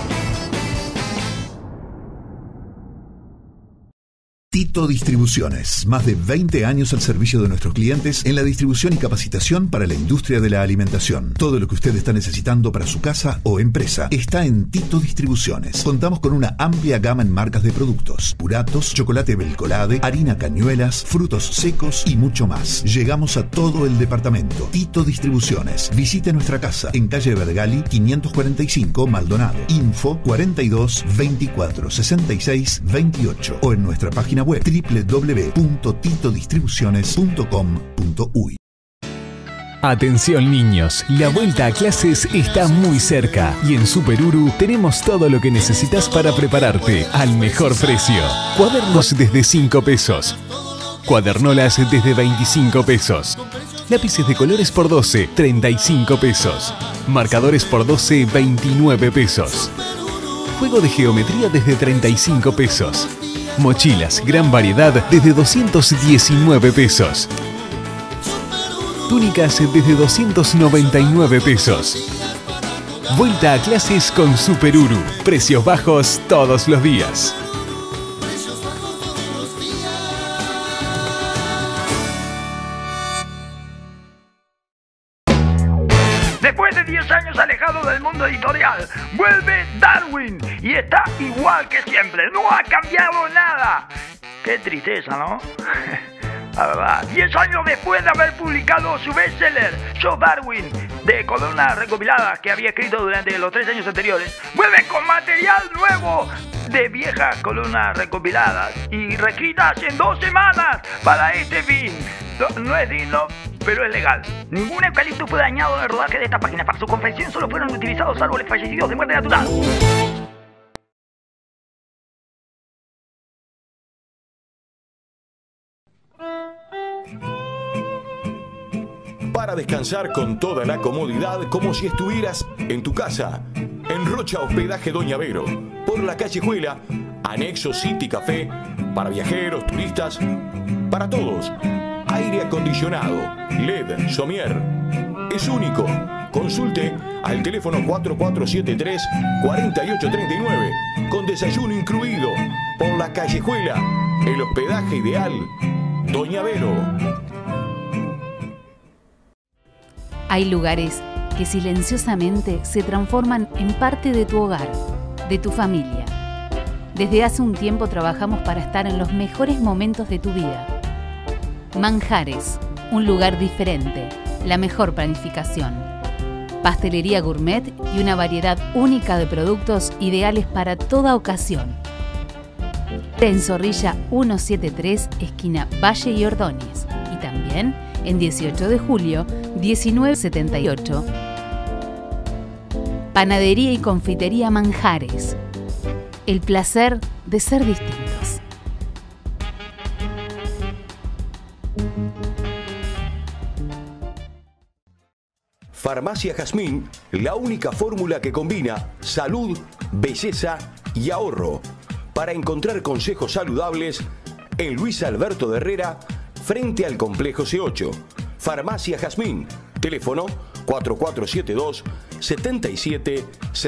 Tito Distribuciones, más de 20 años al servicio de nuestros clientes en la distribución y capacitación para la industria de la alimentación. Todo lo que usted está necesitando para su casa o empresa está en Tito Distribuciones. Contamos con una amplia gama en marcas de productos: puratos, chocolate Belcolade, harina Cañuelas, frutos secos y mucho más. Llegamos a todo el departamento. Tito Distribuciones. Visite nuestra casa en calle Vergali 545 Maldonado. Info 42 24 66 28 o en nuestra página web www.titodistribuciones.com.uy. Atención niños, la vuelta a clases está muy cerca y en Superuru tenemos todo lo que necesitas para prepararte al mejor precio. Cuadernos desde 5 pesos, cuadernolas desde 25 pesos, lápices de colores por 12, 35 pesos, marcadores por 12, 29 pesos, juego de geometría desde 35 pesos, mochilas gran variedad desde 219 pesos. Túnicas desde 299 pesos. Vuelta a clases con Superuru. Precios bajos todos los días. Después de 10 años alejado del mundo editorial, vuelve Darwin y está igual que siempre. No ha cambiado nada. Qué tristeza, ¿no? La verdad, 10 años después de haber publicado su bestseller, Yo Darwin, de columnas recopiladas que había escrito durante los 3 años anteriores, vuelve con material nuevo de viejas columnas recopiladas y reescritas en 2 semanas para este fin. No es digno, pero es legal. Ningún eucalipto fue dañado en el rodaje de esta página. Para su confección solo fueron utilizados árboles fallecidos de muerte natural. Para descansar con toda la comodidad, como si estuvieras en tu casa. En Rocha Hospedaje Doña Vero, por la Callejuela, anexo City Café, para viajeros, turistas, para todos. Aire acondicionado, LED, somier. Es único. Consulte al teléfono 4473-4839, con desayuno incluido, por la Callejuela, el hospedaje ideal. Doña Vero. Hay lugares que silenciosamente se transforman en parte de tu hogar, de tu familia. Desde hace un tiempo trabajamos para estar en los mejores momentos de tu vida. Manjares, un lugar diferente, la mejor planificación. Pastelería gourmet y una variedad única de productos ideales para toda ocasión. En Zorrilla 173, esquina Valle y Ordóñez. Y también en 18 de julio, 1978. Panadería y confitería Manjares. El placer de ser distintos. Farmacia Jazmín, la única fórmula que combina salud, belleza y ahorro. Para encontrar consejos saludables en Luis Alberto de Herrera, frente al Complejo C8. Farmacia Jazmín, teléfono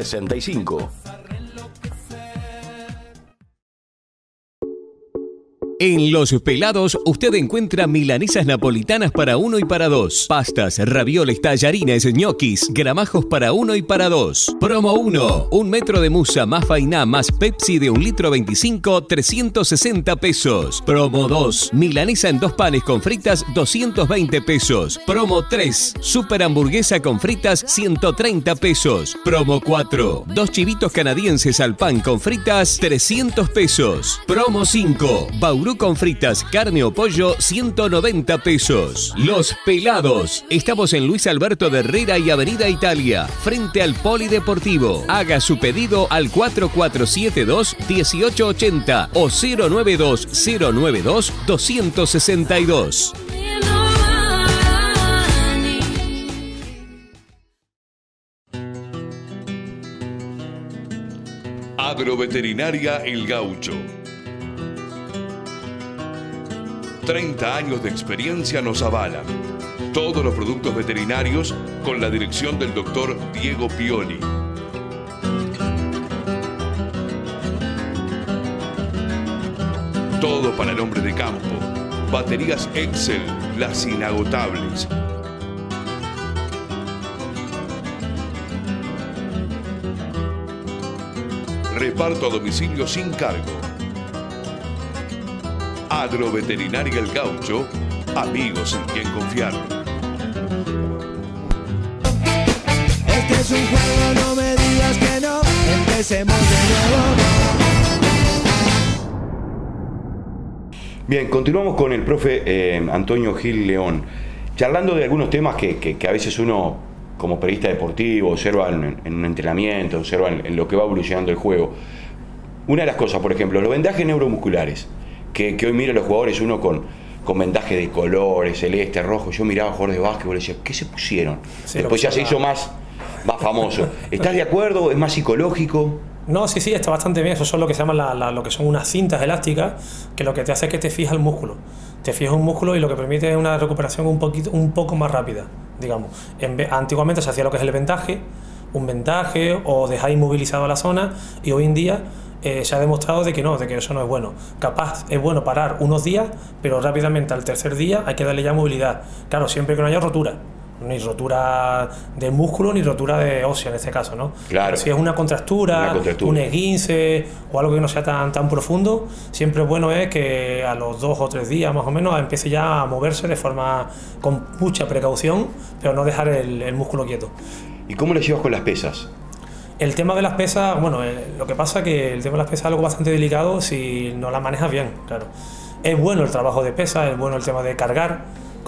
4472-7765. En Los Pelados usted encuentra milanesas napolitanas para 1 y para 2, pastas, ravioles, tallarines, ñoquis, gramajos para 1 y para 2. Promo 1, 1 metro de musa más fainá más Pepsi de 1 litro 25, 360 pesos. Promo 2, milanesa en 2 panes con fritas, 220 pesos. Promo 3, super hamburguesa con fritas, 130 pesos. Promo 4, 2 chivitos canadienses al pan con fritas, 300 pesos. Promo 5, Bauru con fritas, carne o pollo, 190 pesos. Los Pelados. Estamos en Luis Alberto de Herrera y Avenida Italia, frente al Polideportivo. Haga su pedido al 4472-1880 o 092-092-262. Agroveterinaria El Gaucho. 30 años de experiencia nos avalan. Todos los productos veterinarios con la dirección del doctor Diego Pioli. Todo para el hombre de campo. Baterías Excel, las inagotables. Reparto a domicilio sin cargo. Agroveterinaria El Gaucho, amigos en quien confiar. Este es un juego, no me digas que no. Empecemos de nuevo. Bien, continuamos con el profe Antonio Gil León, charlando de algunos temas que a veces uno, como periodista deportivo, observa en un entrenamiento, observa en lo que va evolucionando el juego. Una de las cosas, por ejemplo, los vendajes neuromusculares, que hoy mira a los jugadores, uno con vendaje de colores, celeste, rojo. Yo miraba a jugadores de básquetbol y decía, ¿qué se pusieron? Sí, después ya se hizo más famoso. ¿Estás de acuerdo? ¿Es más psicológico? No, sí, está bastante bien. Eso son lo que se llaman lo que son unas cintas elásticas, que lo que te hace es que te fija el músculo. Te fija un músculo y lo que permite es una recuperación un poco más rápida, digamos. Antiguamente se hacía lo que es el vendaje, un vendaje o dejar inmovilizado la zona, y hoy en día se ha demostrado de que eso no es bueno. Capaz es bueno parar unos días, pero rápidamente al tercer día hay que darle ya movilidad. Claro, siempre que no haya rotura. Ni rotura de músculo ni rotura de ósea en este caso, ¿no? Claro. Pero si es una contractura, un esguince o algo que no sea tan profundo, siempre bueno es que a los 2 o 3 días más o menos empiece ya a moverse de forma con mucha precaución, pero no dejar el músculo quieto. ¿Y cómo le llevas con las pesas? El tema de las pesas, bueno, lo que pasa es que el tema de las pesas es algo bastante delicado si no las manejas bien, claro. Es bueno el trabajo de pesas, es bueno el tema de cargar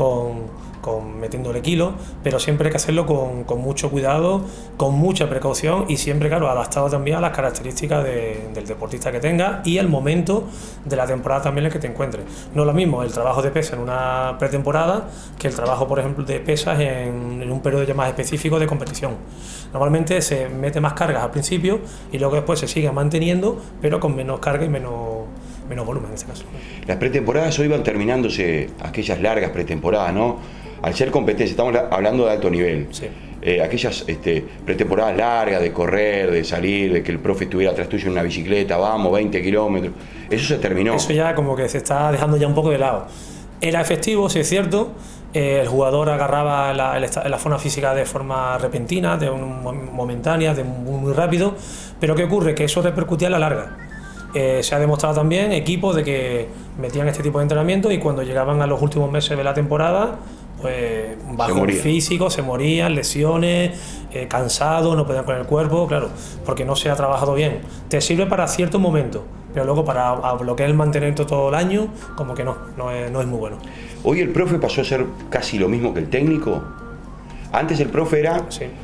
metiéndole kilos, pero siempre hay que hacerlo con mucho cuidado, con mucha precaución y siempre, claro, adaptado también a las características del deportista que tenga y el momento de la temporada también en el que te encuentres. No es lo mismo el trabajo de pesas en una pretemporada que el trabajo, por ejemplo, de pesas en un periodo ya más específico de competición. Normalmente se mete más cargas al principio y luego después se sigue manteniendo, pero con menos carga y menos volumen en este caso. Las pretemporadas hoy van terminándose, aquellas largas pretemporadas, ¿no? Al ser competencia, estamos hablando de alto nivel. Sí. Aquellas pretemporadas largas de correr, de salir, de que el profe estuviera atrás tuyo en una bicicleta, vamos, 20 kilómetros, eso se terminó. Eso ya como que se está dejando ya un poco de lado. Era efectivo, sí es cierto, el jugador agarraba la forma física de forma repentina, momentánea, muy rápido, pero ¿qué ocurre? Que eso repercutía a la larga. Se ha demostrado también equipos de que metían este tipo de entrenamiento y cuando llegaban a los últimos meses de la temporada, pues bajo físico, se morían, lesiones, cansados, no podían con el cuerpo, claro, porque no se ha trabajado bien. Te sirve para ciertos momentos, pero luego para lo que es el mantenimiento todo el año, como que no es muy bueno. Hoy el profe pasó a ser casi lo mismo que el técnico. Antes el profe era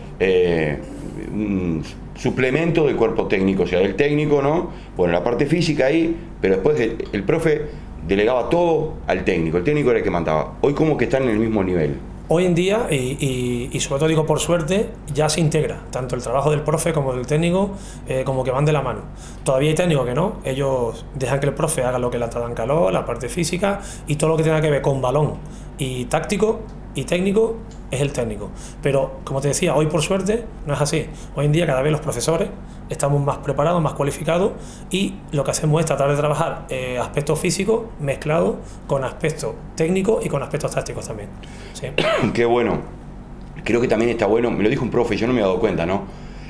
un suplemento del cuerpo técnico, o sea, el técnico, ¿no? Bueno, la parte física ahí, pero después el profe delegaba todo al técnico, el técnico era el que mandaba. Hoy como que están en el mismo nivel. Hoy en día, y sobre todo digo por suerte, ya se integra, tanto el trabajo del profe como del técnico, como que van de la mano. Todavía hay técnicos que no, ellos dejan que el profe haga lo que es la entrada en calor, la parte física y todo lo que tenga que ver con balón y táctico y técnico, es el técnico. Pero, como te decía, hoy por suerte no es así. Hoy en día cada vez los profesores estamos más preparados, más cualificados, y lo que hacemos es tratar de trabajar aspectos físicos mezclados con aspectos técnicos y con aspectos tácticos también. Sí. Qué bueno. Creo que también está bueno, me lo dijo un profe, yo no me he dado cuenta, ¿no?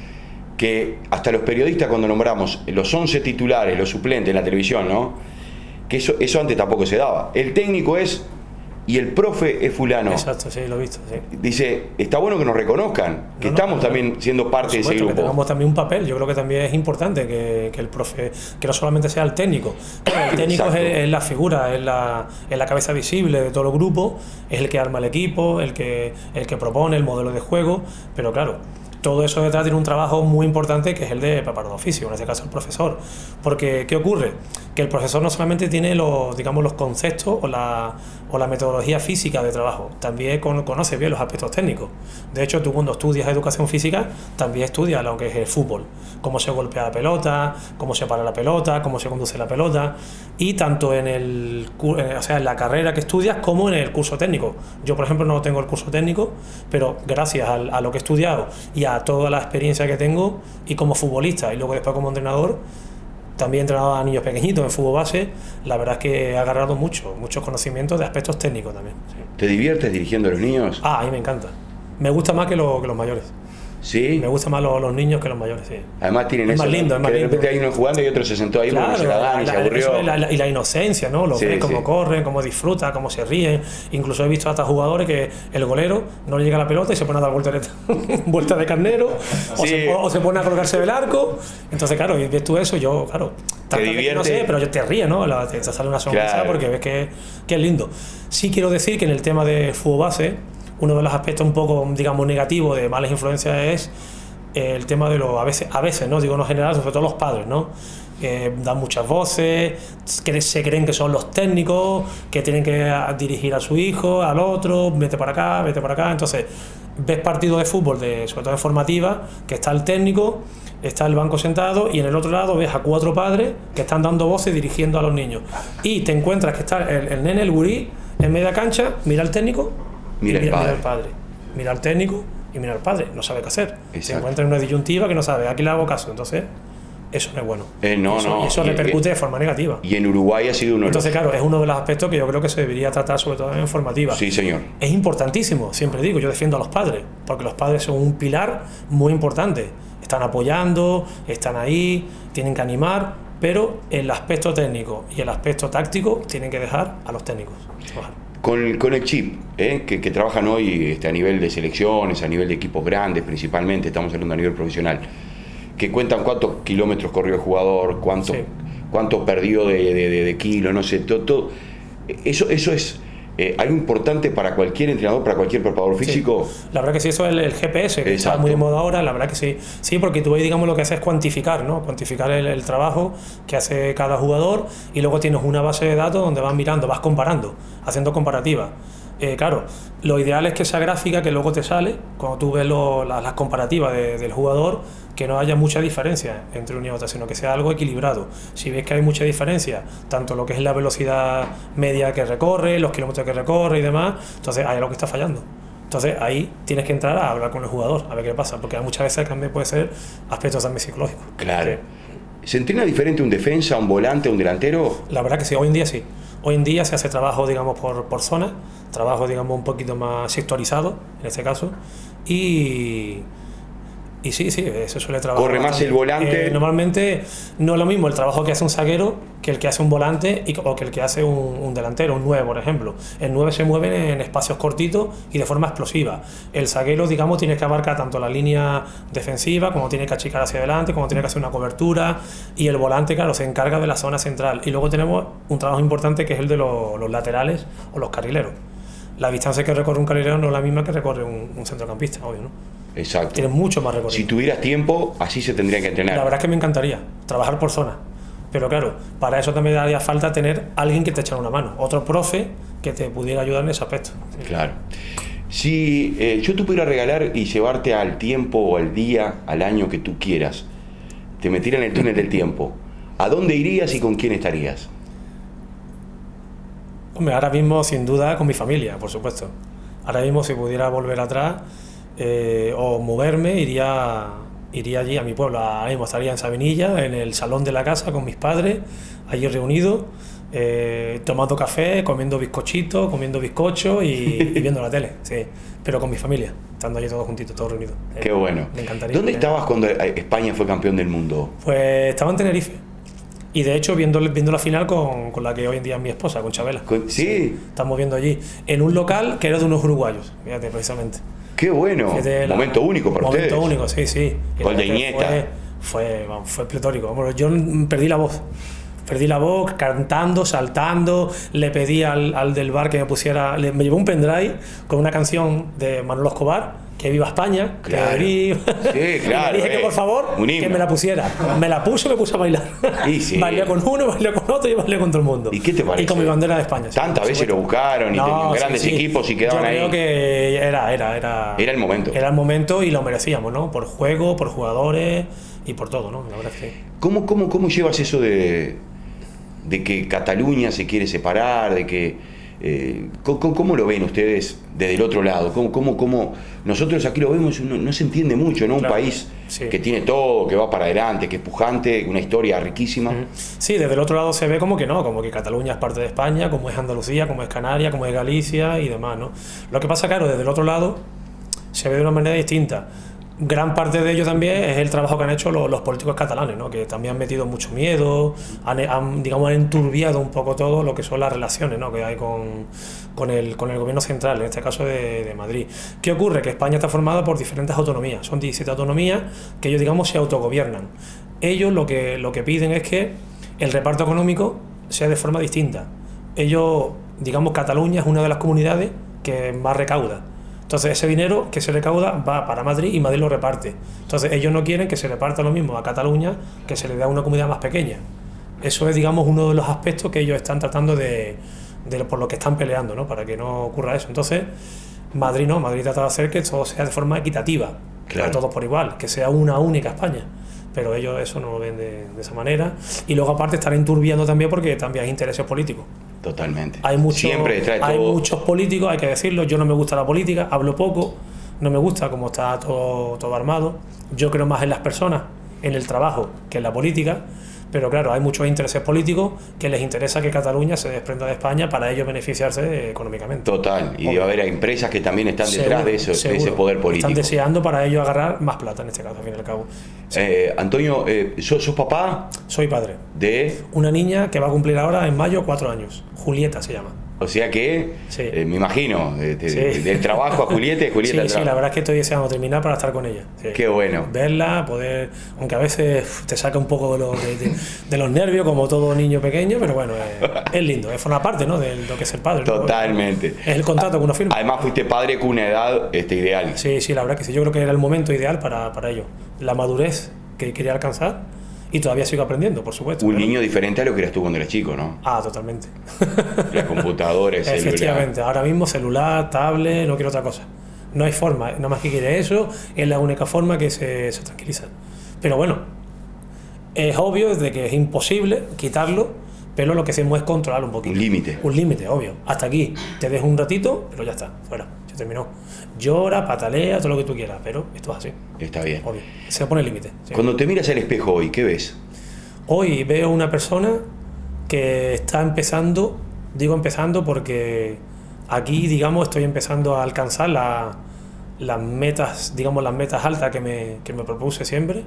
Que hasta los periodistas, cuando nombramos los 11 titulares, los suplentes en la televisión, ¿no? Que eso antes tampoco se daba. El técnico es y el profe es fulano. Exacto, sí, lo he visto. Sí. Dice, está bueno que nos reconozcan, que estamos también siendo parte de ese grupo. Que tengamos también un papel. Yo creo que también es importante que el profe, que no solamente sea el técnico. El técnico es la figura, es la cabeza visible de todo el grupo, es el que arma el equipo, el que propone el modelo de juego, pero claro, todo eso detrás tiene un trabajo muy importante, que es el de preparador físico, en este caso el profesor. Porque, ¿qué ocurre? Que el profesor no solamente tiene los conceptos o la metodología física de trabajo, también conoce bien los aspectos técnicos. De hecho, tú cuando estudias educación física, también estudias lo que es el fútbol, cómo se golpea la pelota, cómo se para la pelota, cómo se conduce la pelota, y tanto en la carrera que estudias como en el curso técnico. Yo, por ejemplo, no tengo el curso técnico, pero gracias a lo que he estudiado y a toda la experiencia que tengo, y como futbolista y luego después como entrenador, también he entrenado a niños pequeñitos en fútbol base, la verdad es que he agarrado muchos conocimientos de aspectos técnicos también. Sí. ¿Te diviertes dirigiendo a los niños? A mí me encanta. Me gusta más que los mayores. ¿Sí? Me gustan más los niños que los mayores, sí. Además tienen es eso, más lindo, ¿no? es más que lindo. De repente hay uno jugando y otro se sentó ahí, claro, porque no se la dan y se aburrió. Y la inocencia, ¿no? Lo ves, cómo corren, cómo disfrutan, cómo se ríen. Incluso he visto hasta jugadores que el golero no le llega la pelota y se pone a dar vueltas de carnero, o se pone a colgarse del arco. Entonces, claro, y ves tú eso, yo, claro, te divierte. No sé, pero yo te ríes, ¿no? Te sale una sonrisa, claro, porque ves que es lindo. Sí quiero decir que en el tema de fútbol base, uno de los aspectos un poco, digamos, negativos de malas influencias es el tema de a veces, no digo no general, sobre todo los padres, ¿no? Dan muchas voces, se creen que son los técnicos, que tienen que dirigir a su hijo, al otro, vete para acá. Entonces, ves partidos de fútbol, sobre todo en formativa, que está el técnico, está el banco sentado, y en el otro lado ves a 4 padres que están dando voces dirigiendo a los niños. Y te encuentras que está el nene, el gurí, en media cancha, mira al técnico, mira al padre. Mira al técnico y mira al padre, no sabe qué hacer. Exacto. Se encuentra en una disyuntiva que no sabe, aquí le hago caso. Entonces, eso no es bueno. Eso repercute de forma negativa. Y en Uruguay ha sido uno de Entonces, claro, es uno de los aspectos que yo creo que se debería tratar, sobre todo en formativa. Sí, señor. Es importantísimo, siempre digo, yo defiendo a los padres, porque los padres son un pilar muy importante. Están apoyando, están ahí, tienen que animar, pero el aspecto técnico y el aspecto táctico tienen que dejar a los técnicos trabajar. Con el chip, que trabajan hoy a nivel de selecciones, a nivel de equipos grandes principalmente, estamos hablando a nivel profesional, que cuentan cuántos kilómetros corrió el jugador, cuánto perdió de kilo, no sé, todo. Eso es algo importante para cualquier entrenador, para cualquier preparador físico. Sí. La verdad que sí, eso es el GPS, que está muy de moda ahora, la verdad que sí. Sí, porque tú ahí, digamos, lo que haces es cuantificar, ¿no? Cuantificar el trabajo que hace cada jugador, y luego tienes una base de datos donde vas mirando, vas comparando, haciendo comparativas. Claro, lo ideal es que esa gráfica que luego te sale, cuando tú ves las comparativas del jugador, que no haya mucha diferencia entre una y otra, sino que sea algo equilibrado. Si ves que hay mucha diferencia, tanto lo que es la velocidad media que recorre, los kilómetros que recorre y demás, entonces hay algo que está fallando. Entonces ahí tienes que entrar a hablar con el jugador, a ver qué pasa, porque muchas veces también puede ser aspectos también psicológicos. Claro. ¿Se entrena diferente un defensa, un volante, un delantero? La verdad que sí, hoy en día sí. Hoy en día se hace trabajo, digamos, por zona, trabajo, digamos, un poquito más sectorizado, en este caso, y sí, se suele trabajar. ¿Corre más el volante? Normalmente no es lo mismo el trabajo que hace un zaguero que el que hace un volante o que el que hace un delantero, un 9, por ejemplo. El 9 se mueve en espacios cortitos y de forma explosiva. El zaguero, digamos, tiene que abarcar tanto la línea defensiva, como tiene que achicar hacia adelante, como tiene que hacer una cobertura, y el volante, claro, se encarga de la zona central. Y luego tenemos un trabajo importante que es el de los laterales o los carrileros. La distancia que recorre un carrilero no es la misma que recorre un centrocampista, obvio, ¿no? Exacto. Tienes mucho más recorrido. Si tuvieras tiempo, así se tendría que entrenar. La verdad es que me encantaría trabajar por zona, pero claro, para eso también haría falta tener alguien que te echara una mano, otro profe que te pudiera ayudar en ese aspecto. Sí. Claro. Si yo te pudiera regalar y llevarte al tiempo o al día, al año que tú quieras, te metiera en el túnel del tiempo, ¿a dónde irías y con quién estarías? Hombre, ahora mismo sin duda con mi familia, por supuesto. Ahora mismo, si pudiera volver atrás o moverme, iría allí a mi pueblo. Ahora mismo estaría en Sabinilla, en el salón de la casa con mis padres, allí reunidos, tomando café, comiendo bizcochitos, comiendo bizcochos y viendo la tele, sí, pero con mi familia, estando allí todos juntitos, todos reunidos. Qué bueno. Me encantaría. ¿Dónde estabas cuando España fue campeón del mundo? Pues estaba en Tenerife. Y de hecho viendo la final con la que hoy en día es mi esposa, con Chabela. Sí. Estamos viendo allí, en un local que era de unos uruguayos, fíjate, precisamente. Qué bueno, momento único para ustedes. Momento único, sí, sí. Gol de Iniesta. Fue pletórico. Vamos, yo perdí la voz. Perdí la voz, cantando, saltando, le pedí al del bar que me pusiera, me llevó un pendrive con una canción de Manolo Escobar, que viva España, claro. Sí, claro. Y le dije que por favor, que me la pusiera. Me la puse y me puse a bailar. Sí. Bailé con uno, bailé con otro y bailé con todo el mundo. ¿Y qué te parece? Y con mi bandera de España. Tantas veces lo buscaron y tenían grandes equipos y quedaban ahí. Yo creo que era el momento. Era el momento y lo merecíamos, ¿no? Por juego, por jugadores y por todo, ¿no? La verdad que sí. ¿Cómo llevas eso de que Cataluña se quiere separar, de que ¿cómo lo ven ustedes desde el otro lado? ¿Cómo nosotros aquí lo vemos? No se entiende mucho, ¿no? Claro, un país sí, que tiene todo, que va para adelante, que es pujante, una historia riquísima. Sí, desde el otro lado se ve como que no, como que Cataluña es parte de España, como es Andalucía, como es Canarias, como es Galicia y demás, ¿no? Lo que pasa, claro, desde el otro lado se ve de una manera distinta. Gran parte de ello también es el trabajo que han hecho los políticos catalanes, ¿no? Que también han metido mucho miedo, han enturbiado un poco todo lo que son las relaciones, ¿no? Que hay con el gobierno central, en este caso de Madrid. ¿Qué ocurre? Que España está formada por diferentes autonomías, son 17 autonomías que ellos, digamos, se autogobiernan. Ellos lo que piden es que el reparto económico sea de forma distinta. Ellos, digamos, Cataluña es una de las comunidades que más recauda. Entonces ese dinero que se recauda va para Madrid y Madrid lo reparte. Entonces ellos no quieren que se reparta lo mismo a Cataluña que se le dé a una comunidad más pequeña. Eso es, digamos, uno de los aspectos que ellos están tratando por lo que están peleando, ¿no? Para que no ocurra eso. Entonces Madrid trata de hacer que todo sea de forma equitativa, claro, todos por igual, que sea una única España. Pero ellos eso no lo ven de esa manera. Y luego aparte están enturbiando también porque también hay intereses políticos. Totalmente. Hay muchos políticos, hay que decirlo. Yo no me gusta la política, hablo poco, no me gusta cómo está todo armado. Yo creo más en las personas, en el trabajo, que en la política. Pero claro, hay muchos intereses políticos que les interesa que Cataluña se desprenda de España para ellos beneficiarse económicamente. Total, y debe haber empresas que también están detrás de ese poder político. Están deseando para ellos agarrar más plata en este caso, al fin y al cabo. Sí. Antonio, ¿sos papá? Soy padre. ¿De? Una niña que va a cumplir ahora en mayo 4 años. Julieta se llama. O sea que, sí, me imagino, del trabajo a Julieta. Sí, la verdad es que estoy deseando terminar para estar con ella. Sí. Qué bueno. Verla, poder, aunque a veces te saca un poco de los nervios, como todo niño pequeño, pero bueno, es lindo, forma parte, ¿no?, de lo que es ser padre. Totalmente. ¿No? Es el contrato que uno firma. Además fuiste padre con una edad ideal. Sí, la verdad que sí, yo creo que era el momento ideal para ello. La madurez que quería alcanzar. Y todavía sigo aprendiendo, por supuesto. Un niño diferente a lo que eras tú cuando eras chico, ¿no? Totalmente. La computadora, el celular. Efectivamente, ahora mismo celular, tablet, no quiero otra cosa. No hay forma, nada más que quiere eso, es la única forma que se tranquiliza. Pero bueno, es obvio de que es imposible quitarlo, pero lo que hacemos es controlar un poquito. Un límite. Un límite, obvio. Hasta aquí, te dejo un ratito, pero ya está, fuera, se terminó. Llora, patalea, todo lo que tú quieras, pero esto es así. Está bien. Obvio. Se pone el límite. Sí. Cuando te miras al espejo hoy, ¿qué ves? Hoy veo una persona que está empezando, digo empezando porque aquí, digamos, estoy empezando a alcanzar las metas, digamos, las metas altas que me propuse siempre.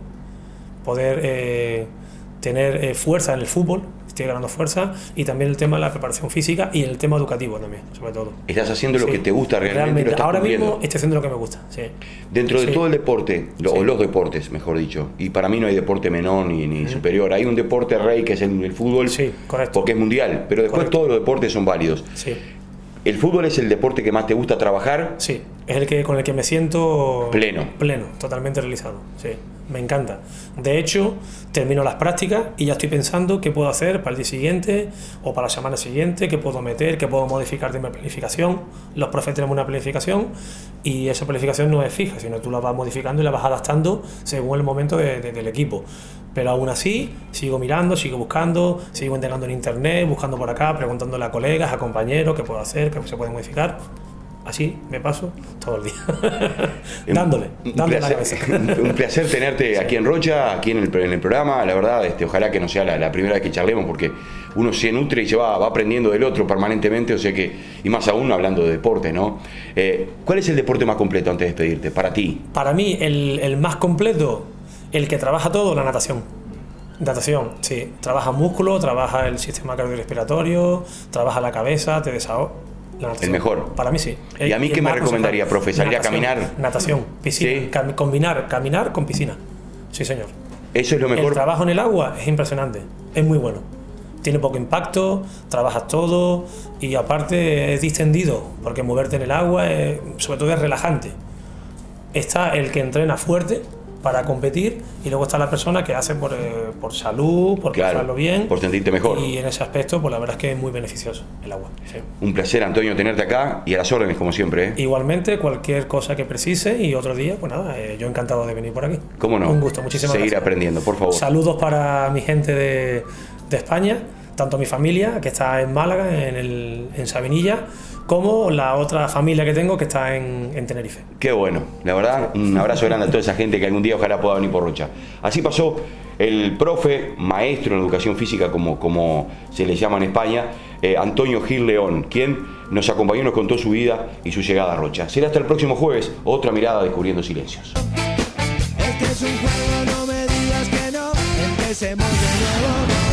Poder tener fuerza en el fútbol, estoy ganando fuerza, y también el tema de la preparación física y el tema educativo también, sobre todo. ¿Estás haciendo lo que te gusta realmente? Lo estás ahora cumpliendo. mismo estoy haciendo lo que me gusta, sí. Dentro de todo el deporte, o los deportes, mejor dicho, y para mí no hay deporte menor ni superior, hay un deporte rey que es el fútbol, sí, correcto, porque es mundial, pero después todos los deportes son válidos. Sí. ¿El fútbol es el deporte que más te gusta trabajar? Sí, es con el que me siento pleno, totalmente realizado, sí. Me encanta. De hecho, termino las prácticas y ya estoy pensando qué puedo hacer para el día siguiente o para la semana siguiente, qué puedo meter, qué puedo modificar de mi planificación. Los profes tenemos una planificación y esa planificación no es fija, sino tú la vas modificando y la vas adaptando según el momento del equipo. Pero aún así, sigo mirando, sigo buscando, sigo entrenando en internet, buscando por acá, preguntándole a colegas, a compañeros qué puedo hacer, qué se puede modificar. así me paso todo el día. dándole la cabeza. Un placer tenerte aquí en Rocha, aquí en el programa. La verdad, ojalá que no sea la primera vez que charlemos, porque uno se nutre y se va aprendiendo del otro permanentemente, o sea que, y más aún hablando de deporte, ¿no? ¿Cuál es el deporte más completo antes de despedirte, para ti? Para mí, el más completo, el que trabaja todo, la natación. Natación, sí. Trabaja músculo, trabaja el sistema cardiorrespiratorio, trabaja la cabeza, te desahoga. El mejor. Para mí sí. ¿Y a mí qué me recomendaría, profe? ¿Salir a caminar? Natación, piscina. ¿Sí? Combinar caminar con piscina. Sí, señor. Eso es lo mejor. El trabajo en el agua es impresionante, es muy bueno. Tiene poco impacto, trabajas todo y aparte es distendido, porque moverte en el agua sobre todo es relajante. Está el que entrena fuerte para competir y luego está la persona que hace por salud, por pasarlo bien, por sentirte mejor. Y en ese aspecto, pues la verdad es que es muy beneficioso el agua. Sí. Un placer, Antonio, tenerte acá y a las órdenes, como siempre. Igualmente, cualquier cosa que precise y otro día, pues nada, yo encantado de venir por aquí. ¿Cómo no? Un gusto, muchísimas gracias. Seguir aprendiendo, por favor. Saludos para mi gente de España, tanto mi familia, que está en Málaga, en Sabinilla, como la otra familia que tengo, que está en Tenerife. Qué bueno, la verdad, un abrazo grande a toda esa gente que algún día ojalá pueda venir por Rocha. Así pasó el profe, maestro en educación física, como se le llama en España, Antonio Gil León, quien nos acompañó y nos contó su vida y su llegada a Rocha. Será hasta el próximo jueves, otra mirada descubriendo silencios. Este es un juego, no me digas que no, empecemos de nuevo.